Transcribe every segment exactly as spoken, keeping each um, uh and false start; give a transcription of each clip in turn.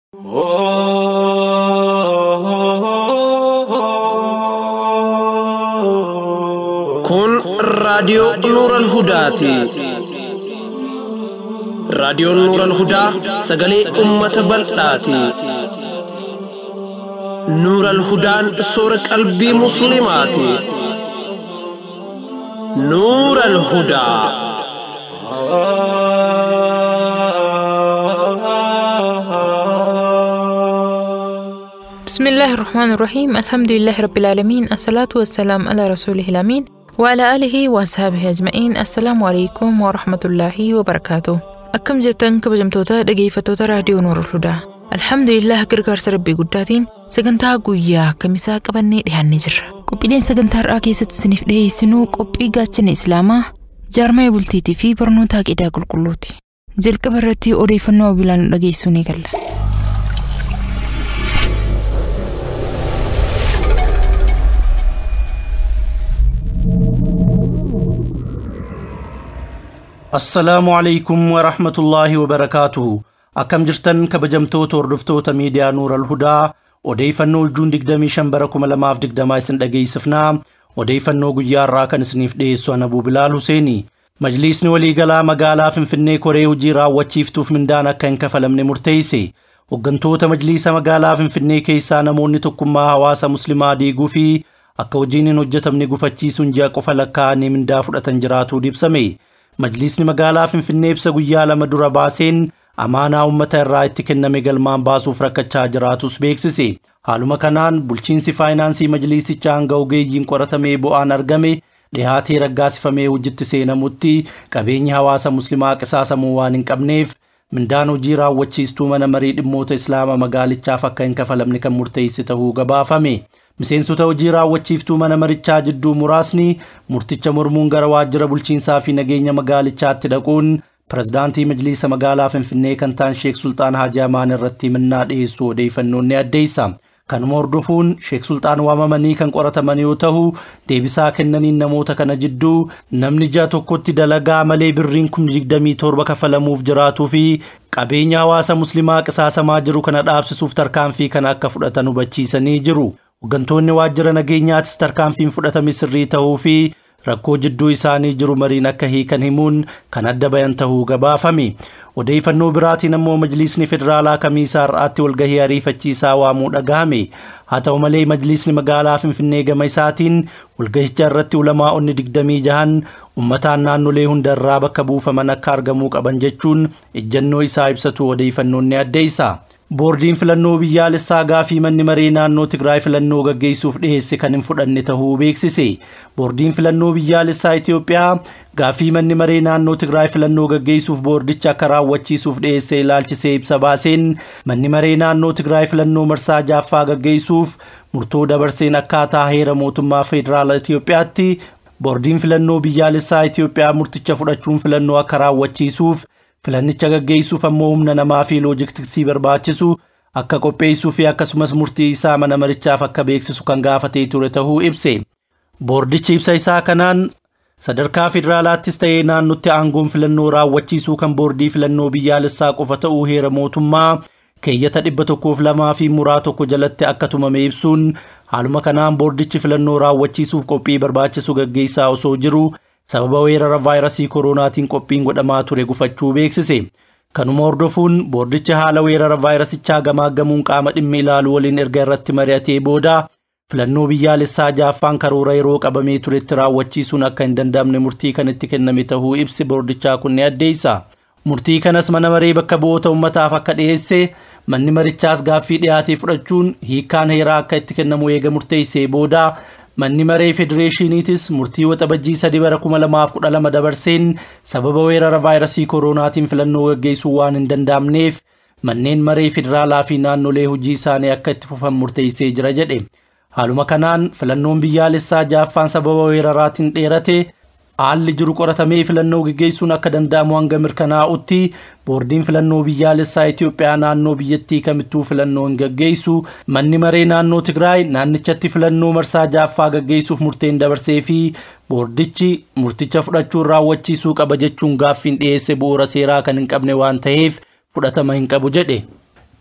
Kun raadiyoo Nuural Hudaati. Raadiyoon Nuural Hudaa sagalee uummata bal'aati. Nuural Hudaan soora qalbii musliimaati. Nuural Hudaa. بسم الله الرحمن الرحيم الحمد لله رب العالمين الصلاة والسلام على رسوله الأمين وعلى آله وأصحابه أجمعين. السلام عليكم ورحمة الله وبركاته. أكم جتن كبجمتوتا دقيفتوتا راديو نور الهدى. الحمد لله غرغر ربي قداتين سجنتا قويا كمسا قبني دهان نجر قبيدين سجنتا راكيست سنف دهي سنو قبي قاتشن إسلاما جارما يبولتيتي في برنوتا كيدا قل قلوتي جل كبرتي أوريفنو بلان لقيسوني قل. السلام عليكم ورحمة الله وبركاته. أكم جرتن كبجمتو توردفتو تميديا نور الهدى وديفنو الجون دقدامي شنبركم لماف دقدامي سندقي سفنا وديفنو قيار راكن سنيف ديسو أبو بلال حسيني مجلسني ولي قلا مقالا فنفني كوريو جيرا وچيفتوف من دانا كان كفلمني مرتيسي وقنتو تمجلس مقالا فنفني كيسا نموني تكما هواسا مسلما ديقو في أكا وجيني نجتمني قفتشيسون جاكو فلكاني من دافر أتنجراتو ديبسمي مجلسني مقالا فنفني بسا قيالا مدورا باسين أمانا أمتا الرائت كنمي قلمان باسو فركتشا جراتوس بيكسيسي حالو مكانان بلچينسي فاينانسي مجلسي چانگاو گيجين قرطمي بوان ارگمي دهاتي رقاسي فمي وجدت سينا موتي قبيني حواسا مسلما قساسا موانين قبنيف من دانو جيرا وچيستو من مريد موت اسلاما مقالي چافا كين كفلمني كم مرتيسي تهو قبا فمي مسينسو تو جيرا وچيفتو من مريچا جدو مراسني مرتيچا مرمون غرواجر بلچينسا في نگينيا مقالي چات دقون پرزدانتي مجلس مقالا فنفني كنتان شيخ سلطان حاجة مان الرتي من نادي سودي فنوني الديسا كان موردفون شيخ سلطان واممني كان قرط منيوته ديبسا كنني نموتا كان جدو نمني جاتو كوتي دلقا ملي برينكم جقدمي توربك فلموف جراتو في قبينيا واسا مسلما قساسا ماجرو كان الابس سوفتر كان في كان اكا فرطانو بچيسا نيجرو وقنتوني واجر نگينيات ستر كان في فرطا مصري تهو في ركو جدو إساني جرو مرينا كهي كان همون كان أدبا ينتهو قبافمي وديفنو براتي نمو مجلسني فدرالا كميسار آتي والقهي عريفة چيسا وامود أقامي هاتو ملي مجلسني مقالا فنفنيقا ميساتين والقهي جارتي علماء اني دقدمي جهان امتان نانو ليهن درابا كبوفا منكار قموك أبنجتشون الجنو إسا إبسطو وديفنو ني أديسا بوردين فلنو بيالسا غافي من مرينا نو تقراي فلنو غغيسوف دهسي كان فدن تهو بيكسيسي بوردين فلنو بيالسا إثيوبيا غافي من مرينا نو تقراي فلنو غغيسوف بورديچا كرا وچيسوف دهسي لالچسي بسباسين من مرينا نو تقراي فلنو مرسا جافا غغيسوف مرتو دبرسين اكاتا هير موتما فيدرال إثيوبياتي بوردين فلنو بيالسا إثيوبيا مرتيچا فدچون فلنو كرا وچيسوف فلانيچا گگيسو فمومنا نما في لوجيستكسي برباچسو akka qopheessuu fi akkasumas murtii isaa mana marichaaf akka beeksisu kan gaafatee ture tahuu ibse. Boordichi ibsa isaa kanaan sadarkaa federaalaattis ta'ee naannootti aangoon filannoo raawwachiisuu kan boordii filannoo biyyaalessaa qofa ta'uu heera mootummaa keeyyata dhibba tokkoof lamaa fi muraa tokko jalatti akka tumame ibsuun haaluma kanaan boordichi filannoo raawwachiisuuf qophii barbaachisu gaggeessaa osoo jiru sababa weerara vaayirasii koronaatiin qophiin godhamaa ture gufachuu beeksise. Kanuma hordofuun boordichi haala weerara vaayirasichaa gamaaggamuun qaama dhimma ilaalu waliin erga irratti mari'atee booda filannoo biyyaalessaa jaaffaan karoora yeroo qabamee turetti raawwachiisuun akka hin danda'amne murtii kan itti kenname tahuu ibsi boordichaa kun ni addeessa. Murtii kanas mana maree bakka bu'oota ummataaf akka dhiyeesse manni marichaas gaaffii dhiyaatee fudhachuun hiikkaan heeraa akka itti kennamu eega murteessee booda manni maree federeeshiniitis murtii waxabajjii sadii bara kuma lamaaf kudha lama dabarseen sababa weerara vaayirasii koronaatiin filannoo gaggeessuu waan hin danda'amneef manneen maree federaalaa fi naannolee hojii isaanii akka itti fufan murteessee jira jedhe. Haaluma kanaan filannoon biyyaalessaa jaaffaan sababa weeraraatiin dheerate haalli jiru qoratamee filannoo gaggeessuun akka danda'amu hanga mirkanaa'utti boordiin filannoo biyyaalessaa Itoophiyaa naannoo biyyattii kamittuu filannoo hin gaggeessu manni maree naannoo Tigraay naannichatti filannoo marsaa jaaffaa gaggeessuuf murteen dabarsee fi boordichi murticha fudhachuun raawwachiisuu qaba jechuun gaaffiin dhiyeesse bu'uura seeraa kan hin qabne waan ta'eef fudhatama hin qabu jedhe.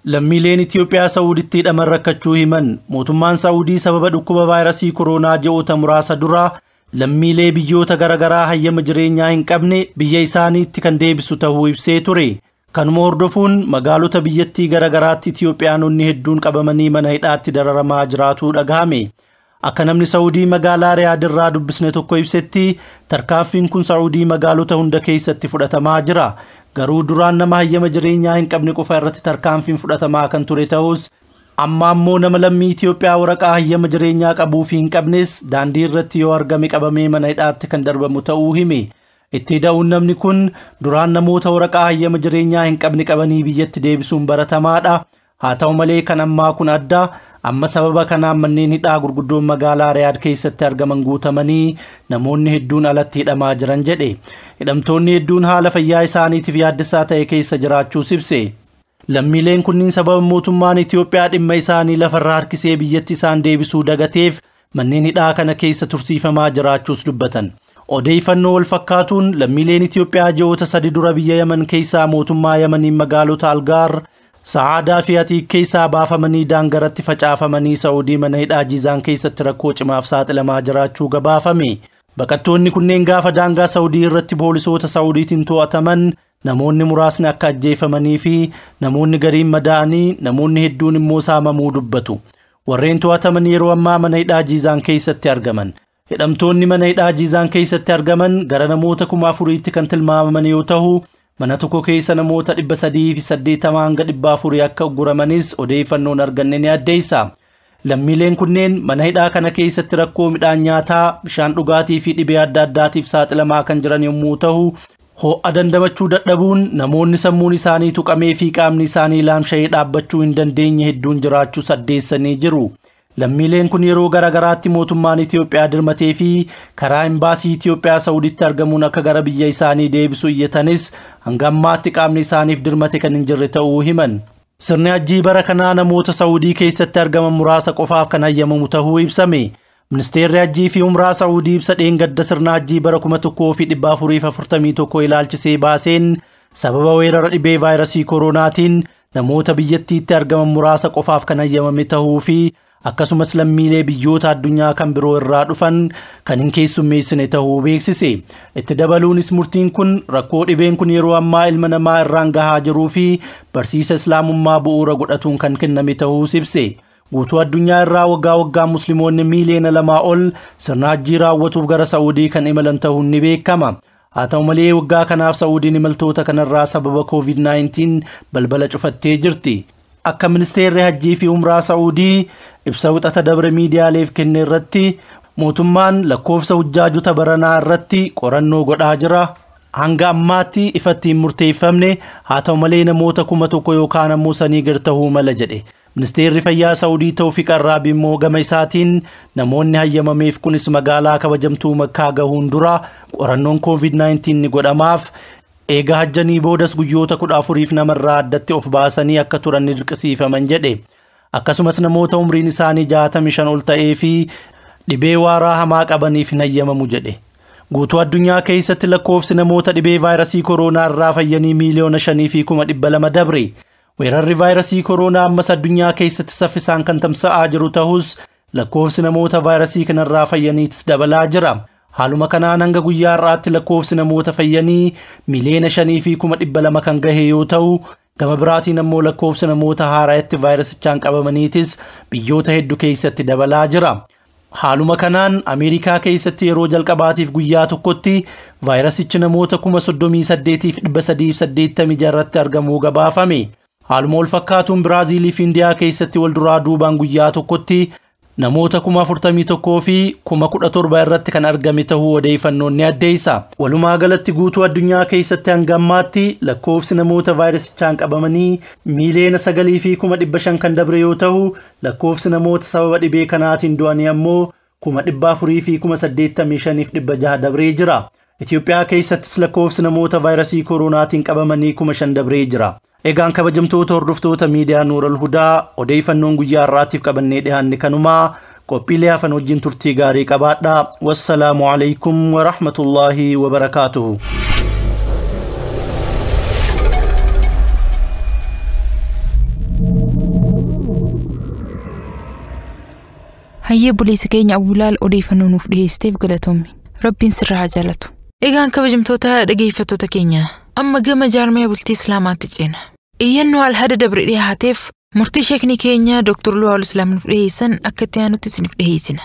Lammiileen Itiyoophiyaa Saawuditti hidhaman rakkachuu himan. Mootummaan Saawudii sababa dhukkuba vaayirasii kooroonaa ji'oota muraasa dura lammiilee biyyoota garaagaraa hayyama jireenyaa hin qabne biyya isaaniitti kan deebisu ta'uu ibsee ture. Kanuma hordofuun magaalota biyyattii garaagaraatti Itiyoophiyaanonni hedduun qabamanii mana hidhaatti dararamaa jiraachuu dhagahame. Akka namni Saawudii magaalaa Riyaad irraa dubbisne tokko ibsetti tarkaanfiin kun Saawudii magaalota hunda keessatti fudhatamaa jira. Garuu duraan nama hayyama jireenyaa hin qabne qofa irratti tarkaanfiin fudhatamaa kan ture ta'us amma ammoo nama lammii Itiyoophiyaa waraqaa hayyama jireenyaa qabuu fi hin qabnes daandii irratti yoo argame qabamee mana hidhaatti kan darbamu ta'uu hime. Itti da'uun namni kun duraan namoota waraqaa hayyama jireenyaa hin qabne qabanii biyyatti deebisuun baratamaadha. Haa ta'u malee kan ammaa kun adda. Amma sababa kanaan manneen hidhaa gurguddoon magaalaa Riyaad keessatti argaman guutamanii namoonni hedduun alatti hidhamaa jiran jedhe. Hidhamtoonni hedduun haala fayyaa isaaniitiif yaaddessaa ta'e keessa jiraachuus ibse. Lammiileen kunniin sababa mootummaan Itiyoophiyaa dhimma isaanii lafarraa harkisee biyyatti isaan deebisuu dagateef manneen hidhaa kana keessa tursiifamaa jiraachuus dubbatan. Odeeffannoo wal fakkaatuun lammiileen Itiyoophiyaa ji'oota sadi dura biyya Yaman keessaa mootummaa Yamaniin magaalota Algaar, Sa'aadaa fi Atiik keessaa baafamanii daangaratti facaafamanii Saawudii mana hidhaa Jiizaan keessatti rakkoo cimaaf saaxilamaa jiraachuu gabaafame. Baqattoonni kunneen gaafa daangaa Saawudii irratti poolisoota Saawudiitiin to'ataman namoonni muraasni akka ajjeefamanii fi namoonni gariin madaa'anii namoonni hedduun immoo saamamuu dubbatu. Warreen to'ataman yeroo ammaa mana hidhaa Jiizaan keessatti argaman. Hidhamtoonni mana hidhaa Jiizaan keessatti argaman gara namoota kuma afuriitti kan tilmaamaman yoo ta'u, mana tokko keessa namoota dhibba sadii fi saddeettama hanga dhibba afurii akka ugguramanis odeeffannoon arganne ni addeessa. Lammiileen kunneen mana hidhaa kana keessatti rakkoo midhaan nyaataa, bishaan dhugaatii fi dhibee adda addaatiif saaxilamaa kan jiran yommuu ta'u, ho'a dandamachuu dadhabuun namoonni sammuun isaanii tuqamee fi qaamni isaanii laamsha'ee dhaabbachuu hin dandeenye hedduun jiraachuu addeessanii jiru. Lammiileen kun yeroo garaagaraatti mootummaan Itiyoophiyaa dirmatee fi karaa imbaasii Itiyoophiyaa Saawuditti argamuun akka gara biyya isaanii deebisu iyyatanis hanga ammaatti qaamni isaaniif dirmate kan hin jirre ta'uu himan. Sirni hajjii bara kanaa namoota Saawudii keessatti argaman muraasa qofaaf kan hayyamamu ta'uu ibsame. Ministeerri hajjii fi umraa Saawudii ibsa dheengadda sirna hajjii bara kuma tokkoo fi dhibba afurii fi afurtamii tokko ilaalchisee baaseen sababa weerara dhibee vaayirasii kooroonaatiin namoota biyyattiitti argaman muraasa qofaaf kan hayyamame ta'uu fi akkasumas lammiilee biyyoota addunyaa kan biroo irraa dhufan kan hin keessummeessine ta'uu beeksise. Itti dabaluunis murtiin kun rakkoo dhibeen kun yeroo ammaa ilma namaa irraan gahaa jiruu fi barsiisa islaamummaa bu'uura godhatuun kan kenname ta'uu ibse. Guutuu addunyaa irraa waggaa waggaan musliimoonni miiliyoona lamaa ol sirna hajjii raawwatuuf gara Saawudii kan imalan ta'uun ni beekama. Haa ta'u malee waggaa kanaaf Saawudiin imaltoota kanarraa sababa koovid naayintiin balbala cufattee jirti. Akka ministeerri hajjii fi umraa Saawudii ibsa wixata dabre miidiyaaleef kenne irratti mootummaan lakkoofsa hujjaajota baranaa irratti qorannoo godhaa jira. Hanga ammaatti ifatti hin murteeffamne, haa ta'u malee namoota kuma tokko yookaan ammoo sanii gad ta'uu mala jedhe. Ministeerri fayyaa Saawudii Tawfiq Arraabi immoo gama isaatiin namoonni hayyamameef kunis magaalaa kabajamtuu Makkaa gahuun dura qorannoon koovid naayintiin ni godhamaaf. Eega hajjanii boodas guyyoota kudha afuriif namarraa addatti of baasanii akka turan ni dirqisiifaman jedhe. Akkasumas namoota umriin isaanii jaatamii shan ol ta'ee fi dhibee waaraa hamaa qabaniif hin hayyamamu jedhe. Guutuu addunyaa keessatti lakkoofsi namoota dhibee vaayirasii kooroonaa irraa fayyanii miiliyoona shanii fi kuma dhibba lama dabre. Weerarri vaayirasii kooroonaa ammas addunyaa keessatti saffisaan kan tamsa'aa jiru ta'us lakkoofsi namoota vaayirasii kanarraa fayyaniitis dabalaa jira. Haaluma kanaan hanga guyyaa har'aatti lakkoofsi namoota fayyanii miiliyoona shanii fi kuma dhibba lama kan gahe yoo ta'u, gama biraatiin ammoo lakkoofsi namoota haaraatti vaayirasichaan qabamaniitis biyyoota hedduu keessatti dabalaa jira. Haaluma kanaan Ameerikaa keessatti yeroo jalqabaatiif guyyaa tokkotti vaayirasichi namoota kuma soddomii saddeetii fi dhibba sadii fi saddeettamii jaharratti argamuu gabaafame. Haaluma wal fakkaatuun Biraazilii fi Indiyaa keessatti wal duraa duubaan guyyaa tokkotti namoota kuma afurtamii tokkoo fi kuma kudha torba irratti kan argame ta'uu odeeffannoon ni addeessa. Walumaa galatti guutuu addunyaa keessatti hanga ammaatti lakkoofsi namoota vaayirasichaan qabamanii miiliyoona sagalii fi kuma dhibba shan kan dabre yoo ta'u, lakkoofsi namoota sababa dhibee kanaatiin du'anii ammoo kuma dhibba afurii fi kuma saddeettamii shaniif dhibba jaha dabree jira. Itiyoophiyaa keessattis lakkoofsi namoota vaayirasii kooroonaatiin qabamanii kuma shan dabree jira. Egaan kabajamtoota hordoftoota miidiyaa Nuural Hudaa odeeffannoon guyyaa har'aatiif qabannee dhiyaanne kanumaa qophiilee hafan wajjin turtii gaarii qabaadhaa. Wassalaamu alaikum wa rahmatullaahi wa barakaatuhu. hayyee buleessa keenya Abulaal odeeffannoo nuuf dhiyeesseef galatoomii. Rabbiin sirraa haa jaalatu. Egaan kabajamtoota dhageeffattoota keenya amma gama jaarmee bultii Islaamaatti ceena. Iyyannoo alhada dabre dhiyaateef murtii sheekni keenya Dr. Luwaal Islaam nuuf dhiyeessan akka itti aanutti isiniif dhiyeessina.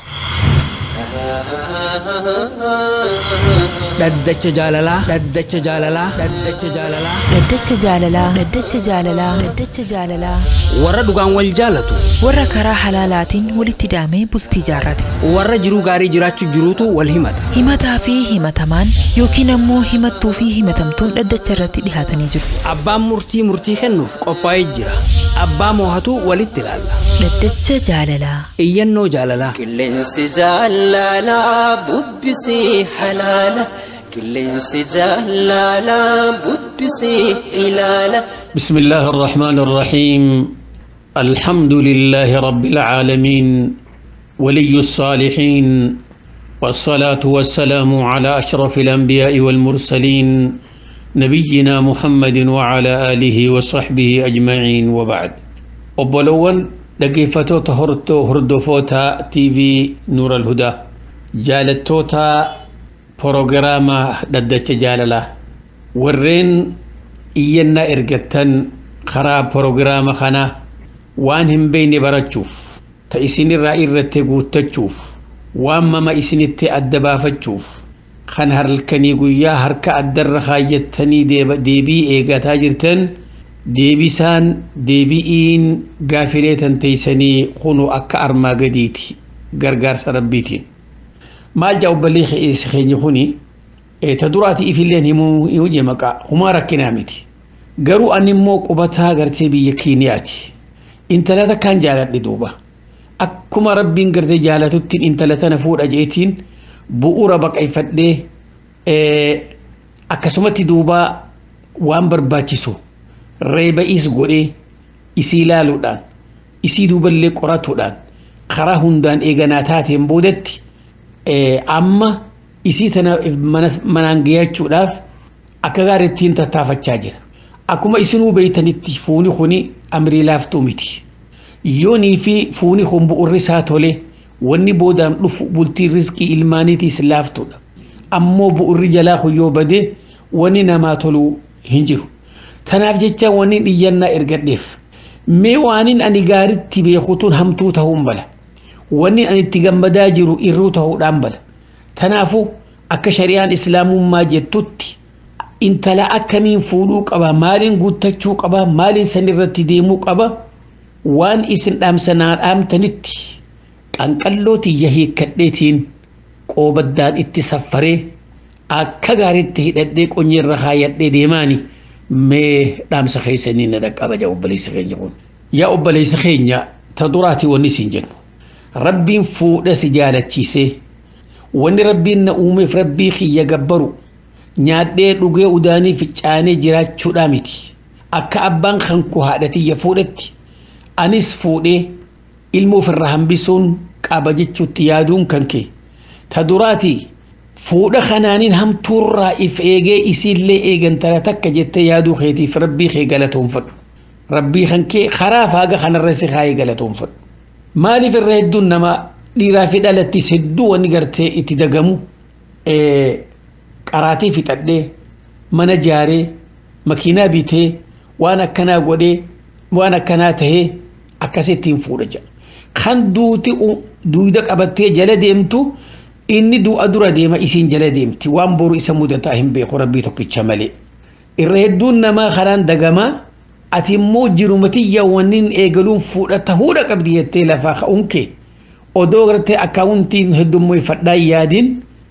Daddacha jaalalaa daddacha jaalalaa daddacha jaalalaa Daddacha jaalalaa Daddacha jaalalaa Daddacha jaalalaa warra dhugaan wal jaalatu warra karaa halaalaatiin walitti hidhamee bultii jaarrate warra jiruu gaarii jiraachuu jiruutu wal himata himataa fi himatamaan yookiin ammoo himattuu fi himatamtuun daddacha irratti dhihaatanii jiru. Abbaan murtii murtii kennuuf qophaa'ee jira. Abbaa moohatu walitti ilaalla. Daddacha jaalalaa Iyyannoo jaalalaa qilleensi jaalalaa bubbisii halaala qilleensi jaalalaa bubbisii ilaala. بسم الله الرحمن الرحيم الحمد لله رب العالمين ولي الصالحين والصلاة والسلام على أشرف الأنبياء والمرسلين نبينا محمد وعلى آله وصحبه أجمعين وبعد. أبولون دقيفتو تهرتو هردفوتا تي في نور الهدى جالتوتا بروغراما ددتش جاللا ورين إينا إرغتن خراب بروغراما خنا وان هم بيني براتشوف تأسين الرأي الرتقو تتشوف وان مما إسين التأدبا فتشوف خان هرلكني قويا هركا أدر خايتني ديب ديبي إيغا تاجرتن ديبي سان ديبي إين غافليتن تيسني خونو أكا أرما قديتي غرغار سربيتين ما جاو بليخ إيسخيني خوني تدراتي إفلين همو يوجي مكا هما ركنامتي قروا أني مو قبتها قرتي بيكينياتي انت لا كان جالت لدوبة أكما ربين قرتي جالتوتين انت لا تنفور أجيتين بؤورا بقى يفدي أكسمتي دوبة وان برباتيسو ريبا إيس قولي إسي لالو دان إسي دوبا اللي قراتو دان خراهن دان إيغاناتاتين بودتي أما isii tana manangeeyachuudhaaf akka gaarittiin tattaafachaa jira. Akkuma isinuu beeytanitti fuuni kuni amrii laaftuu miti. Yoonii fi fuuni kun bu'urri isaa tole wanni boodaan dhufu bultii rizqii ilmaaniitiis laaftuudha. Ammoo bu'urri jalaa kun yoo bade wanni namaa tolu hin jiru. Tanaaf jecha wanni dhiyyannaa ergadheef. Mee waanin ani gaaritti beekutuun hamtuu ta'uun bala. Wanni ani itti gammadaa jiru irruu ta'uudhaan bala. Tanaafu akka shari'aan islaamummaa jettutti intala akkamiin fuudhuu qaba maaliin guuttachuu qaba maaliin sanirratti deemuu qaba waan isin dhaamsanaa dhaamtanitti qanqallooti yahiikkadheetiin qoobaddaan itti saffaree akka gaariitti hidhadhee qonyeerra kaayadhee deemaani mee dhaamsa keessanii na dhaqqaba jaa obboleessa keenya kun. Yaa obboleessa keenya ta duraati wanni isin jennu rabbiin fuudha si jaalachiisee wanni rabbiin na uumeef rabbii kiyya gabbaru nyaadhee dhugee udaanii ficcaanee jiraachuudhaa miti akka abbaan kan ku haadhatiyya fuudhetti anis fuudhee ilma ofirraa hambisuun qaba jechuutti yaaduun kan kee ta duraati fuudha kanaaniin hamtuurraa if eegee isiillee eegantara takka jettee yaaduu keetiif rabbii kee galatoonfadhu rabbii kan kee karaa faaga kanarra si kaayee galatoonfadhu maaliif irra hedduun nama dhiiraa fi dhalattis hedduu wanni gartee itti dagamu qaraatii fixadhee mana jaaree makiinaa bitee waan akkanaa godhee waan akkanaa tahee akkasittiin fuudha jedha. Kan duuti duuda qabattee jala deemtu inni du'a dura deema isiin jala deemti waan boru isa mudataa hin beeku rabbii tokkicha malee. Irra hedduun namaa karaan dagamaa ati immoo jirumatiyya wannin eegaluun fuudha tahuudha qabdi jettee lafaa ka'uun kee. odoo gartee akkaawuntiin heddummoo ifadhaa yaadin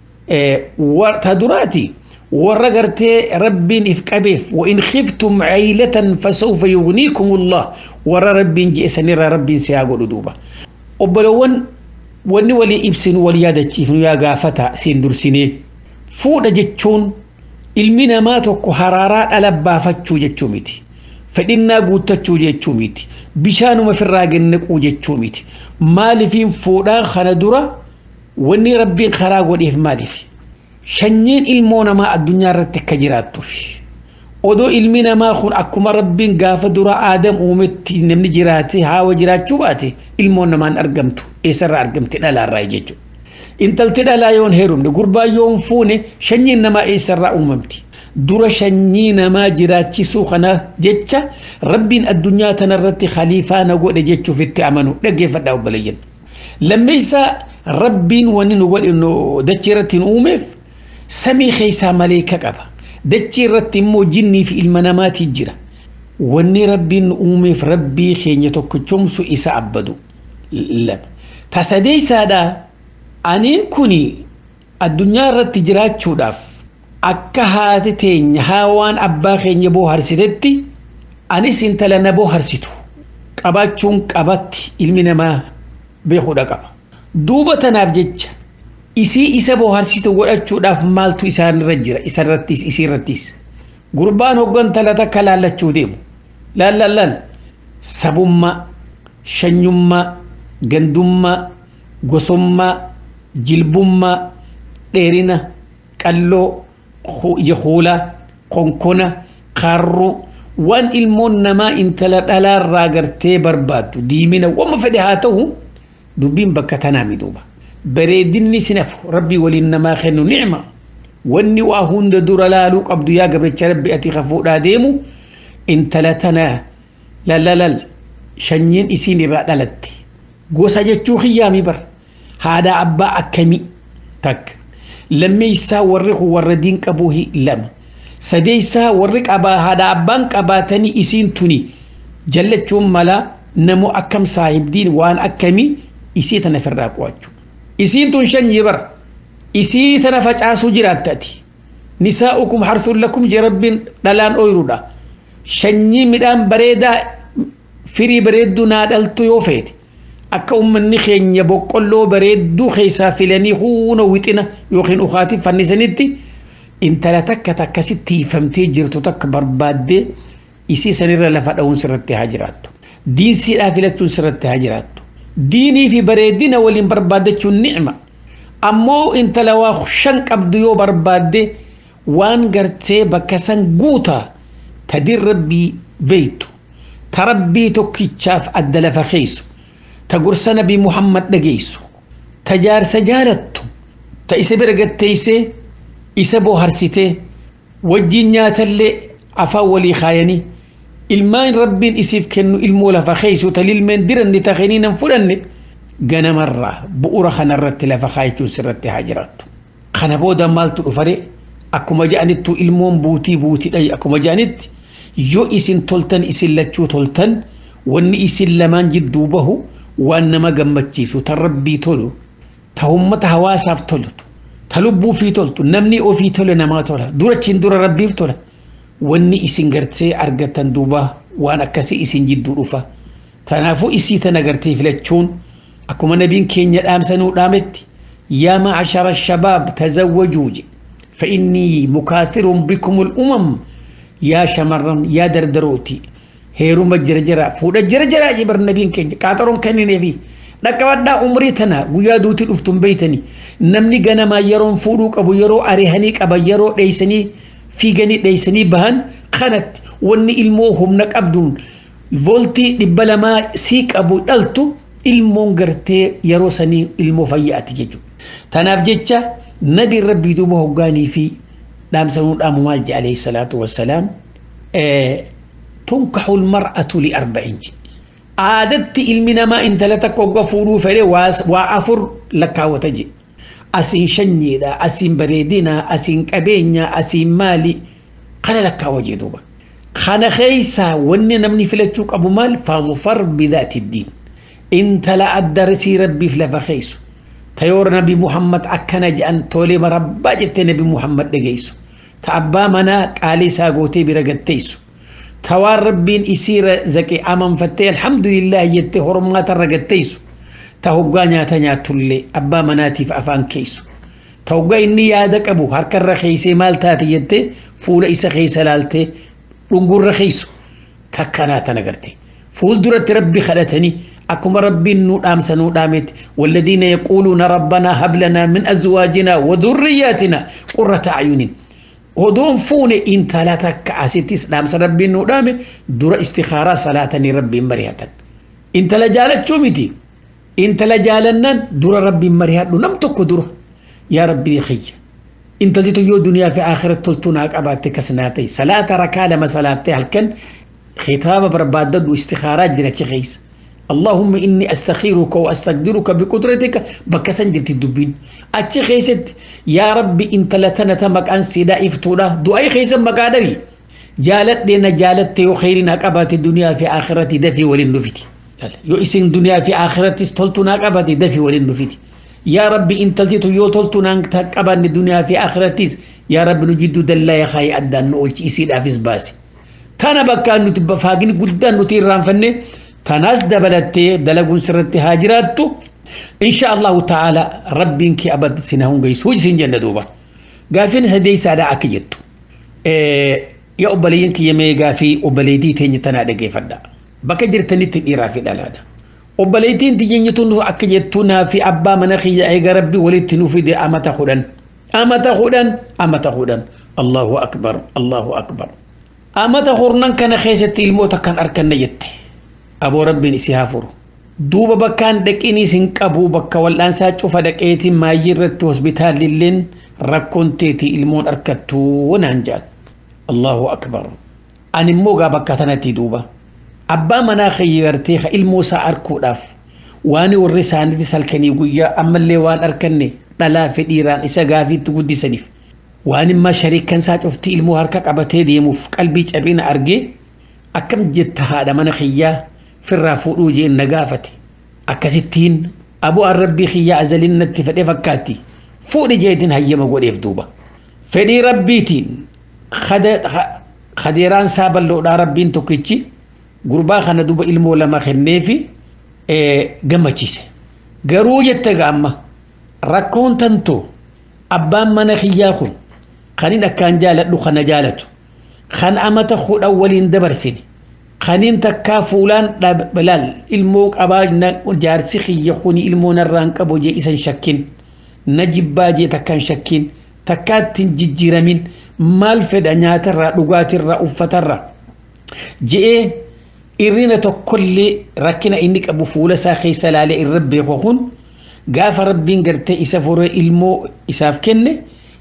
ta duraati warra gartee rabbiin if qabeef wa in khiftum aylatan fasawfa yughnikum Allah warra rabbiin jeesanirra rabbiin si haa godhu duuba obbolowwan wanni walii ibsin wal yaadachiifnu yaa gaafata siin dursinee fuudha jechuun ilmi namaa tokko haraaraa dhala baafachuu jechuu miti fedhinnaa guuttachuu jechuu miti bishaanuma firraa gannaquu jechuu miti maalifiin fuudhaan kana dura wanni rabbiin karaa godheef maaliif shanyiin ilmoo namaa addunyaa irratti akka jiraattuuf odoo ilmi namaa kun akkuma rabbiin gaafa dura aadam uumetti namni jiraate haawa jiraachuu baate ilmoon namaan argamtu eessarraa argamte dhalaarraa jechuudha. Intalti dhalaa yoon heerumne gurbaa yoon fuune shanyiin namaa eessarraa uumamti. Dura shanyii namaa jiraachisuu kana jecha rabbiin addunyaa tanarratti khaliifaa na godhe jechuuf itti amanu dhaggeeffadhaa obboleeyyan. Lammeessaa rabbiin wanni nu godhe dachee irratti hin uumeef samii keessaa maleeka qaba. Dachee irratti immoo jinnii fi ilma namaatii jira. Wanni rabbiin uumeef rabbii keenya tokkichomsu isa abbadu. Lama. Tasadeessaadhaa aniin kuni addunyaa irratti jiraachuudhaaf akka haati teenya haawaan abbaa keenya booharsitetti anis intala na booharsitu qabaachuun qabatti ilmi namaa beekuudha qaba. Duuba tanaaf jecha isii isa booharsitu godhachuudhaaf maaltu isaanirra jira isarrattis isiirrattis gurbaan hoggantala takka laallachuu deemu laallallal sabummaa shanyummaa gandummaa gosummaa jilbummaa dheerina qalloo ija huulaa konkona kaarruu waan ilmoon namaa intala dhalaarraa gartee barbaaddu diimina wama fedhe haa ta'u dubbiin bakka tanaa miduuba bareedinni sinafu rabbii waliin namaa kennu ni'ma wanni waa hunda dura laaluu qabdu yaa gabricha rabbi ati kafuudhaa deemu intala tanaa lalalal shanyiin isiin irraa dhalatte gosa jechuu kiyyaami bar haadha abbaa akkamii takka lammeessaa warri kun warra diin qabuu lama sadeessaa warri qabaa haadha abbaan qabaatanii isiin tuni jallachuun mala namu akkam saahibdiin waan akkamii isii tana firraa qo'achuu isiin tun shanyii bar isii tana facaasuu jiraattati nisaa'ukum harthun lakum je rabbiin dhalaan ooyiruudha shanyii midhaan bareedaa firii bareedduu naa dhaltu yoo feete akka ummanni keenya boqqolloo bareedduu keessaa filanii huuna wixina yookiin ukaati fannisanitti intala takka takkasitti tiifamtee jirtu takka barbaaddee isii sanirra lafa dha'uun sirratti haa jiraattu. Diinsiidhaa filachuun sirratti haa jiraattu. Diinii fi bareedina waliin barbaaddachuun ni'ima. Ammoo intala waa shan qabdu yoo barbaadde waan gartee bakka san guutaa tadiin rabbii beeytu ta rabbii tokkichaaf adda lafa keeysu. تقرص نبي محمد دقيسو تجار سجالتو تأيس برقتيسي إسابو هرسيتي وجينيات اللي أفاولي خايني ilmaan rabbiin isiif kennu ilmoo lafa keeysu talilmeen diranni takhiniinan fudhanne ganamarraa bu'ura kanarratti lafa kaayachuun sirratti haa jiraattu. Kana booda maaltu dhufare akkuma ja'anittu ilmoon buutii buutiidha akkuma ja'anitti yoo isin toltan isin lachuu toltan wanni isin lamaan jidduu bahu waan nama gammachiisu tan rabbii tolu ta ummata hawaasaaf toltu ta lubbuu fi toltu namni ofii tole namaa tola durachiin dura rabbiif tola. Wanni isin gartee argatan duuba waan akkasii isin jidduu dhufa tanaafuu isii tana gartee filachuun akkuma nabiin keenya dhaamsanuu dhaametti yaa ma'ashara shabaab tazawwajuu fa inni mukathirun bikumul umam yaa shamarran yaa dardarooti heeruma jirjira fuudha jirjira jibar nabiin keenya qaxaroon kennineefi dhaqqabadhaa umrii tana guyyaa duuti dhuftum beeytani namni ganama yeroon fuudhuu qabu yeroo arihanii qaba yeroo dheeysanii fiiganii dheeysanii bahan kanatti wanni ilmoo humna qabduun voltii dhibba lamaa sii qabu dhaltu ilmoon gartee yeroo sanii ilmoo fayyaati jechuudha. Tanaaf jecha nabi rabbii duuba hoggaanii fi dhaamsanuu dhaamu maal jedhe alayhi salaatu wassalaam tunkaxu lmar'atu li arba'in jedhe. Aadatti ilmi namaa intala takka hogga fuudhuu fedhe waa afur lakkaawwata jedhe. Asin shanyiidha, asin bareedina, asin qabeenya, asin maali kana lakkaawa jedhuuba. Kana keeysaa wanni namni filachuu qabu maal fadfar bidaati diin. Intala addarsii rabbiif lafa keeysu. Tayoor nabi Muhammad akkana jedhan tolee marabbaa jettee nabi Muhammad dhageessu. Ta abbaa manaa qaalii isaa gootee bira gatteessu. Ta waan rabbiin isiira zaqee amanfattee alhamdulillah jettee hormaatarra gatteessu. Ta hoggaa nyaata nyaatullee abbaa manaatiif afaan keeysu. Ta hoggaa inni yaada qabu harkarra keeysee maal taate jettee fuula isa keeysa laaltee dhungurra keeysu takkanaa tana garte. Fuulduratti rabbi kadhatanii akkuma rabbiin nu dhaamsa nu dhaametti walladhiina yaquuluuna rabbanaa hab lanaa min azwaajinaa wa dhurriyyaatinaa qurrata acyunin. ودون فون انت لا تكاسيتس دام ربي نو دام دور استخاره صلاه ربي مريات انت لا جالت شومتي انت لا جالنن دور ربي مريات نم تكو دور يا ربي خي انت جيتو يو دنيا في اخره تلتوناك اباتك سناتي صلاه ركعه ما صلاتي هلكن خطاب بربادد واستخارات جنتي خيس اللهم إني أستخيرك وأستقدرك بقدرتك بكسن جرت الدبين أتش خيست يا ربي إنت لتنا تمك أن سيدا إفتولا دعاء خيس مقادبي جالت لنا جالت تيو خيرنا كبات الدنيا في آخرتي دفي وللنفتي يو إسن دنيا في آخرتي استلتنا كبات دفي وللنفتي يا ربي إنت لتو يو تلتنا كبات الدنيا في آخرتي يا رب نجد دلا يا خاي أدان نقول إسيد أفز باسي تانا بكا نتبفاقين قدان نتير رانفني تناس دبلتي دلقون سرتي هاجراتو إن شاء الله تعالى ربك أبد سنهون قيسوج سنجن دوبا قافين سدي سادة أكيدتو إيه يا أبليين كي يمي قافي أبليدي تيني تنادى كيفدا بكا جرتني تنيرا في دلادا أبليدين تيني تنو أكيدتونا في أبا مناخي أي ربي ولتنو في دي أمتا خودن أمتا خودن أمتا خودن الله أكبر الله أكبر أمتا خورنان كان خيستي الموتا كان أركن نجتي أبو ربي نسيهافر دوبا بكان دكيني سنك أبو بكا والأنسا شوفا دكيتي ما يرد هوسبيتال للين ركون تيتي المون أركتو ونانجال الله أكبر أني موغا بكا تنتي دوبا أبا منا خيرتيخ الموسى أركو داف واني والرساني تسالكني قويا أما اللي وان أركني لا في إيران إسا غافي تقودي سنيف واني ما شريك كان ساتفتي المو هركك أبتي ديمو في قلبي جابين أرقي أكم جدت هذا منا خيا في الرافورو جي النقافتي أكستين أبو الربي خيا أزلين نتفدي فكاتي فوق جيدين هيا مقول يفدوبا فدي ربيتين خد خديران سابا لو دا ربين توكيتشي قربا خانا دوبا إلمو لما خنيفي إيه قمتشيسي قرو جتك أما ركون تنتو أبان من خيا خون خانين أكان جالت لو خانا جالتو خان أمتا خود أولين دبرسيني خانين تكا فولان بلال الموك أباجنا جارسي خي يخوني المون الرانك أبو جي إسان شكين نجيب باجي تكان شكين تكاد تنججير من مال فدانيات الرا لغات الرا أفت الرا جي إرينا تكل ركنا إنك أبو فولا ساخي سلالي الرب يخون غاف ربين قرتي إسافور المو إساف كنة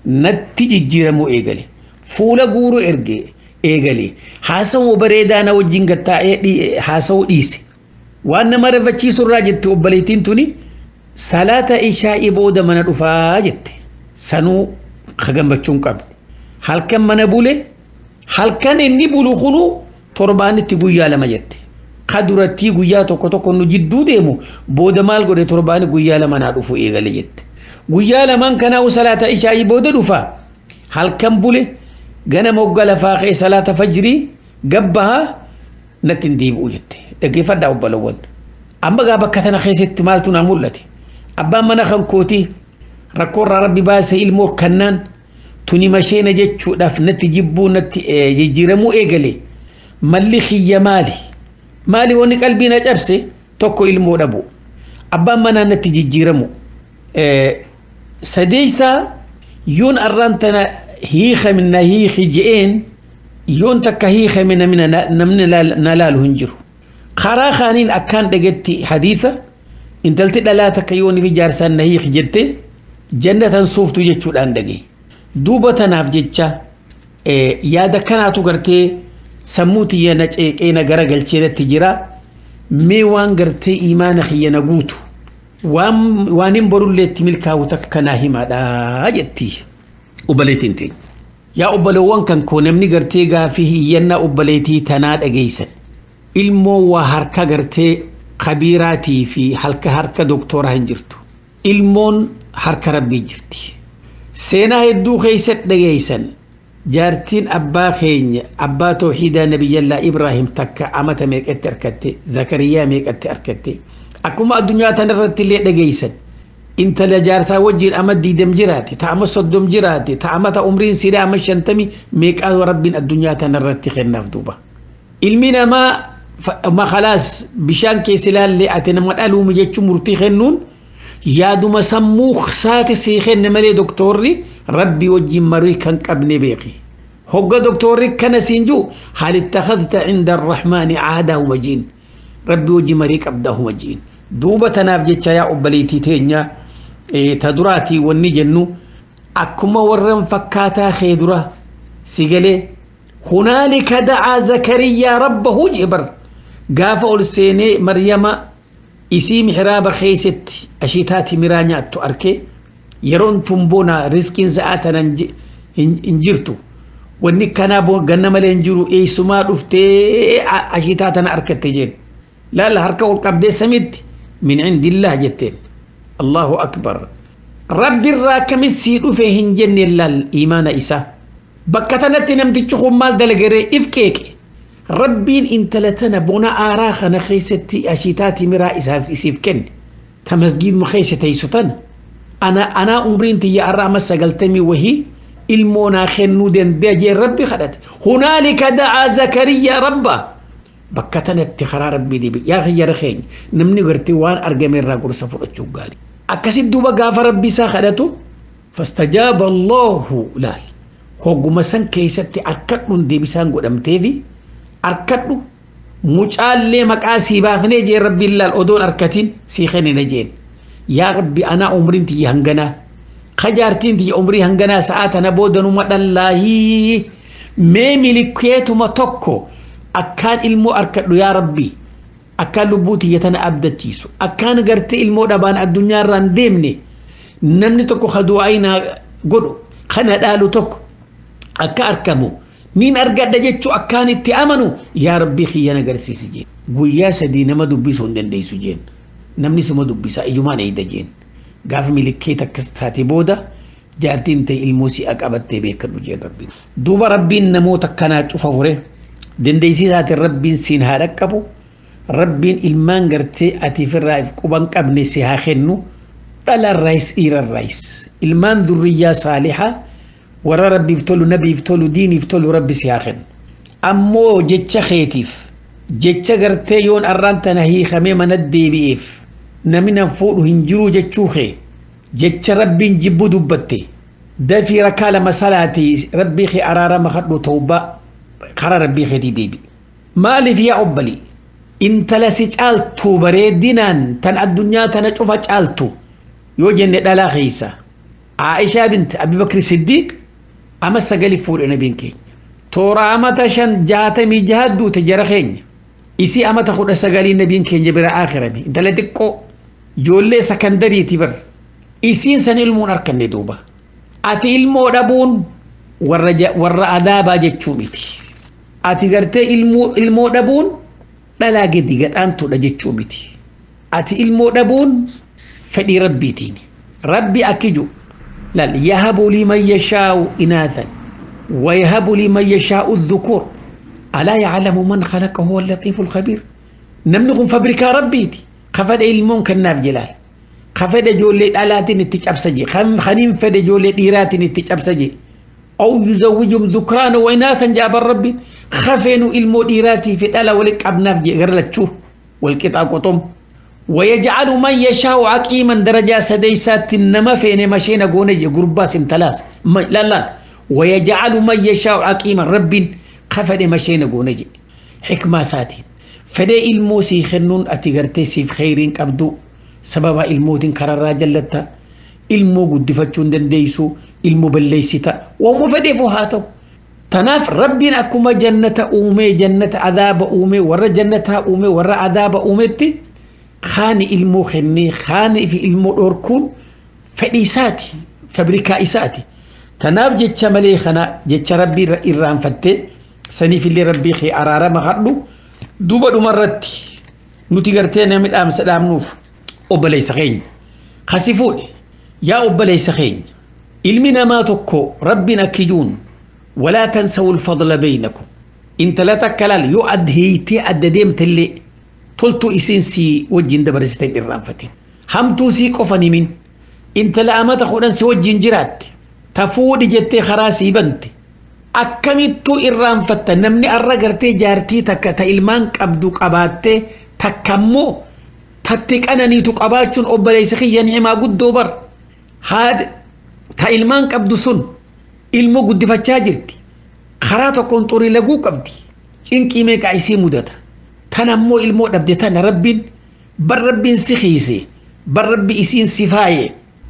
نتججير مو إيغالي فولا غورو إرغي إيغالي حاسو بريدانا وجنغتا حاسو ديسي وانا مرفتشي سراجت وبليتين توني صلاة إشاء بودا من الرفاجت سنو خغم بچون قبل هل كان من بوله هل كان إني بولو خنو ترباني تقويا لما جت قدرتي قويا توكو توكو نجدو ديمو بودا مال قد ترباني قويا لما نعرفو إيغالي جت قويا لما كان صلاة إشاء بودا رفا هل كان بوله غنا موغلا فاخي صلاة فجري قبها نتنديب وجت دقي فدا وبلون أما غابا كتنا خيست مالتنا مولتي أبا منا خنكوتي ركور ربي باسي المور كنان توني مشينا جتشو داف نتجيبو نت يجيرمو إيغالي مالي خي مالي مالي وني قلبي نجبسي توكو المو دابو أبا منا نتجي جيرمو اه سديسا يون أرانتنا هيخ من هيخ جئين يون تكا هيخ من من نمن نلال هنجرو خرا خانين أكان دقتي حديثة إن تلتي لا تكيون في جارسان نهيخ جتي جنة صوف تجتشو الآن دقي دوبة ناف جتشا إيه يادا كانتو قرتي سموتي ينج إينا قرقل تيرا تجرا مي وان قرتي إيمان خينا قوتو وان وانين برو اللي تملكا وتكنا هما دا جتي أبليتين تين يا أبلوان كان كونمني قرتي فيه ينا أبليتي تناد أجيسن ilmo waa harka gartee khabiiraatii fi halka harka doktora hin jirtu ilmoon harka rabbii jirti seenaa hedduu keessatti dhageysan jaartiin abbaa keenya abbaa tawhiidaa nabiyyallaa ibraahim takka amata meeqatti arkatte zakariyaa meeqatti arkatte akkuma addunyaa tanarratti illee dhageysan intala jaarsaa wajjin ama diidam jiraate ta ama soddom jiraate ta amata umriin sidaa ama shantami meeqaa rabbiin addunyaa tanarratti kennaaf duuba ilmi namaa ما خلاص بشان كيسلال اللي أتنا مدالو مجتشو مرتي خنون yaaduma sammuu saate sii kenne malee doktorri rabbi wajjin marii kan qabne beeki hogga doktorri kana siinju hal ittakhadta inda arrahmani aadahu majin rabbi wajjin marii qabdahu majin duuba tanaaf jecha yaa obbaliitii teenya taduraati wanni jennu akkuma warran fakkaataa khedura sigale hunaalika da'a zakariya rabbahu jibar gaafa ol seenee maryama isii mihraaba keessatti ashitaati miraa nyaattu arke yeroon tumbona riskiin sa'aatan hin jirtu wanni kana ganna malee hin jiru eessumaa dhuftee ashitaatan arkatte jeen laala harka ol qabdee samitti min indillah jetteen allahu akbar rabbi irraa kamissii dhufe hin jenne laal imaana isaa bakka tanatti namtichi kun maal dalagaree ifqeeqe rabbiin intala tana bona aaraa kana keessatti ashitaati miraa isaaf isiif kenne ta masgiid mu keessa teessu tana ana ana umriin tiyya arraa amma sagaltamii wahii ilmoo naa kennuu danda'e jee rabbi kadhate hunaalika da'a zakariya rabba bakka tanatti karaa rabbii dibi yaa khiyyara keenya namni gartee waan argame irraa gorsa fudhachuu gaarii akkasit duuba gaafa rabbi isaa kadhatu fastajaaba allahu laal hogguma san keessatti akkadhuun deebisaan godhamteefi arkadhu mucaallee maqaa sii baafnee jee rabbiin laal odoon arkatiin sii kennina jeen yaa rabbi anaa umriin tiyya hanganaa kajaartiin tiyya umrii hanganaa sa'aatana boodanuma dhallaahii mee milikeetuma tokko akkaan ilmoo arkadhu yaa rabbi akkaan lubbuu tiyya tana abdachiisu akkaan gartee ilmoo dhabaan addunyaa irraan deemne namni tokko kadu'aayinaa godhu kana dhaalu tokko akka arkamu nin argadha jechuu akkaan itti amanu yaa rabbi kiyyan agarsiisi jeen guyyaa sadii nama dubbisuu hin dandeessu jeen namni suma dubbisaa ijumaan eeyda jeen gaafa milikeet akkas taate booda jaartiin ta'e ilmoo si'a qabattee beekadhu jeen rabbiin duuba rabbiin namoota akkanaa cufa fure dandeessisaatiin rabbiin siin haa dhaqqabu rabbiin ilmaan gartee atiif irraa quban qabne si haa kennu dhalarraayis dhiirarraayis ilmaan durriyyaa saalihaa warra rabbiif tolu nabiif tolu diiniif tolu rabbi si haa kennu ammoo jecha keetiif jecha gartee yoon arraan tana hiikamee mana deebi'eef namni nan fuudhu hin jiru jechuu kee jecha rabbiin jibbu dubbatte dafii rakaa lama salaatii rabbii kee araarama kadhu tawbaa karaa rabbii keetii deebi maaliif yaa obbalii intala si caaltu bareedinaan tan addunyaa tana cufa caaltu yoo jenne dhalaa keessa Aisha bint Abi Bakr Siddiq ama sagali fuudhe nabiin keenya toora amata shan jaatamii jahaddu tajara keenya isi amata kudha sagalii nabiin keenya bira aakhirame intala xiqqoo ijoollee sakandariiti bar isiin san ilmuun arkanne duuba ati ilmoo dhabuun warra warra adaabaa jechuu miti ati gartee ilmoo ilmoo dhabuun dhalaa gadi gadhaantuudha jechuu miti ati ilmoo dhabuun fedhii rabbiitiin rabbi akkiju lal yahabu liman yashaa'u inaathan wa yahabu liman yashaa'u dhukur alaa ya'lamu man khalaqa huwa al-latifu al-khabir namni kun fabrikaa rabbiiti kafada ilmoon kennaaf jelaal kafada ijoollee dhalaatiin itti cabsaje kaniin fede ijoollee dhiiraatiin itti cabsaje أو يزوجهم ذكرانا وإناثا جاب الرب خفينوا إلمو ديراتي في الألا ولك أبناف غير لتشوه والكتاب قطم ويجعل من يشاء عقيما درجة سديسات إنما فين مشينا قونج قربا سمتلاس لا لا ويجعل من يشاء عقيما رب خفد مشينا قونج حكمة ساتين فدي الموسي خنون أتغرتي سيف خيرين كبدو سبب الموتين كرر جلتا ilmoo guddifachuun dandeessu ilmoo balleessita wamma fedheef haata'u tanaaf rabbiin akkuma jannata uume jannata adaaba uume warra jannata uume warra adaaba uumetti khaani ilmoo kennee khaani fi ilmoo dhorkuun fedhii isaati fabrikaa isaati tanaaf jecha malee kana jecha rabbii irraanfattee saniif illee rabbii kee araarama hadhu duuba dhumarratti nuti gartee namni dhaamsa dhaamnuuf obboleessa keenya khasifuudhe يا أبا ليس خين علمنا ما تكو ربنا كجون ولا تنسوا الفضل بينكم انت لا تكلال يؤد هيتي أدديم تلي تلتو إسنسي وجين دبرستين الرانفتين هم توسي قفني من انت لا أما تخونن سي وجين جرات تفود جتي خراسي بنت أكمتو الرانفت نمني الرقرتي جارتي تكتا إلمان كبدوك أباتي تكمو تتقنني تقباچون اوبليس خي نعما قدو بر هاد تا ilmaan qabdu sun ilmo guddifachaa jirti karaa tokkoon xurii laguu qabdi cinqii meeqa isii mudata tan ammoo ilmoo dhabde tana rabbiin bar rabbiin si xiise bar rabbi isiin si faaye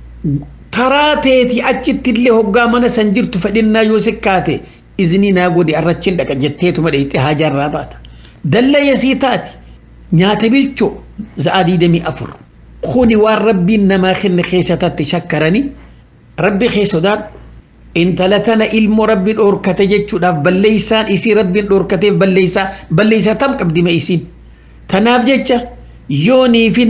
taraa teeti achitti illee hoggaa mana san jirtu fedhinnaa yoo sikkaate iznii naa godhi arrachiin dhaqa jetteetuma dheeyxee haajaarraa baata dalla yasii taati nyaata bilchoo za'a diidamii afur kuni waan rabbiin namaa kenne keessatti shakkaranii rabbi keessodaan intalatana ilmo rabbi dhorkate jechuudhaaf balleeysaan isii rabbiin dhorkateef balleeysaa balleeysaa tam qabdi ma isiin tanaaf jecha yoonii fi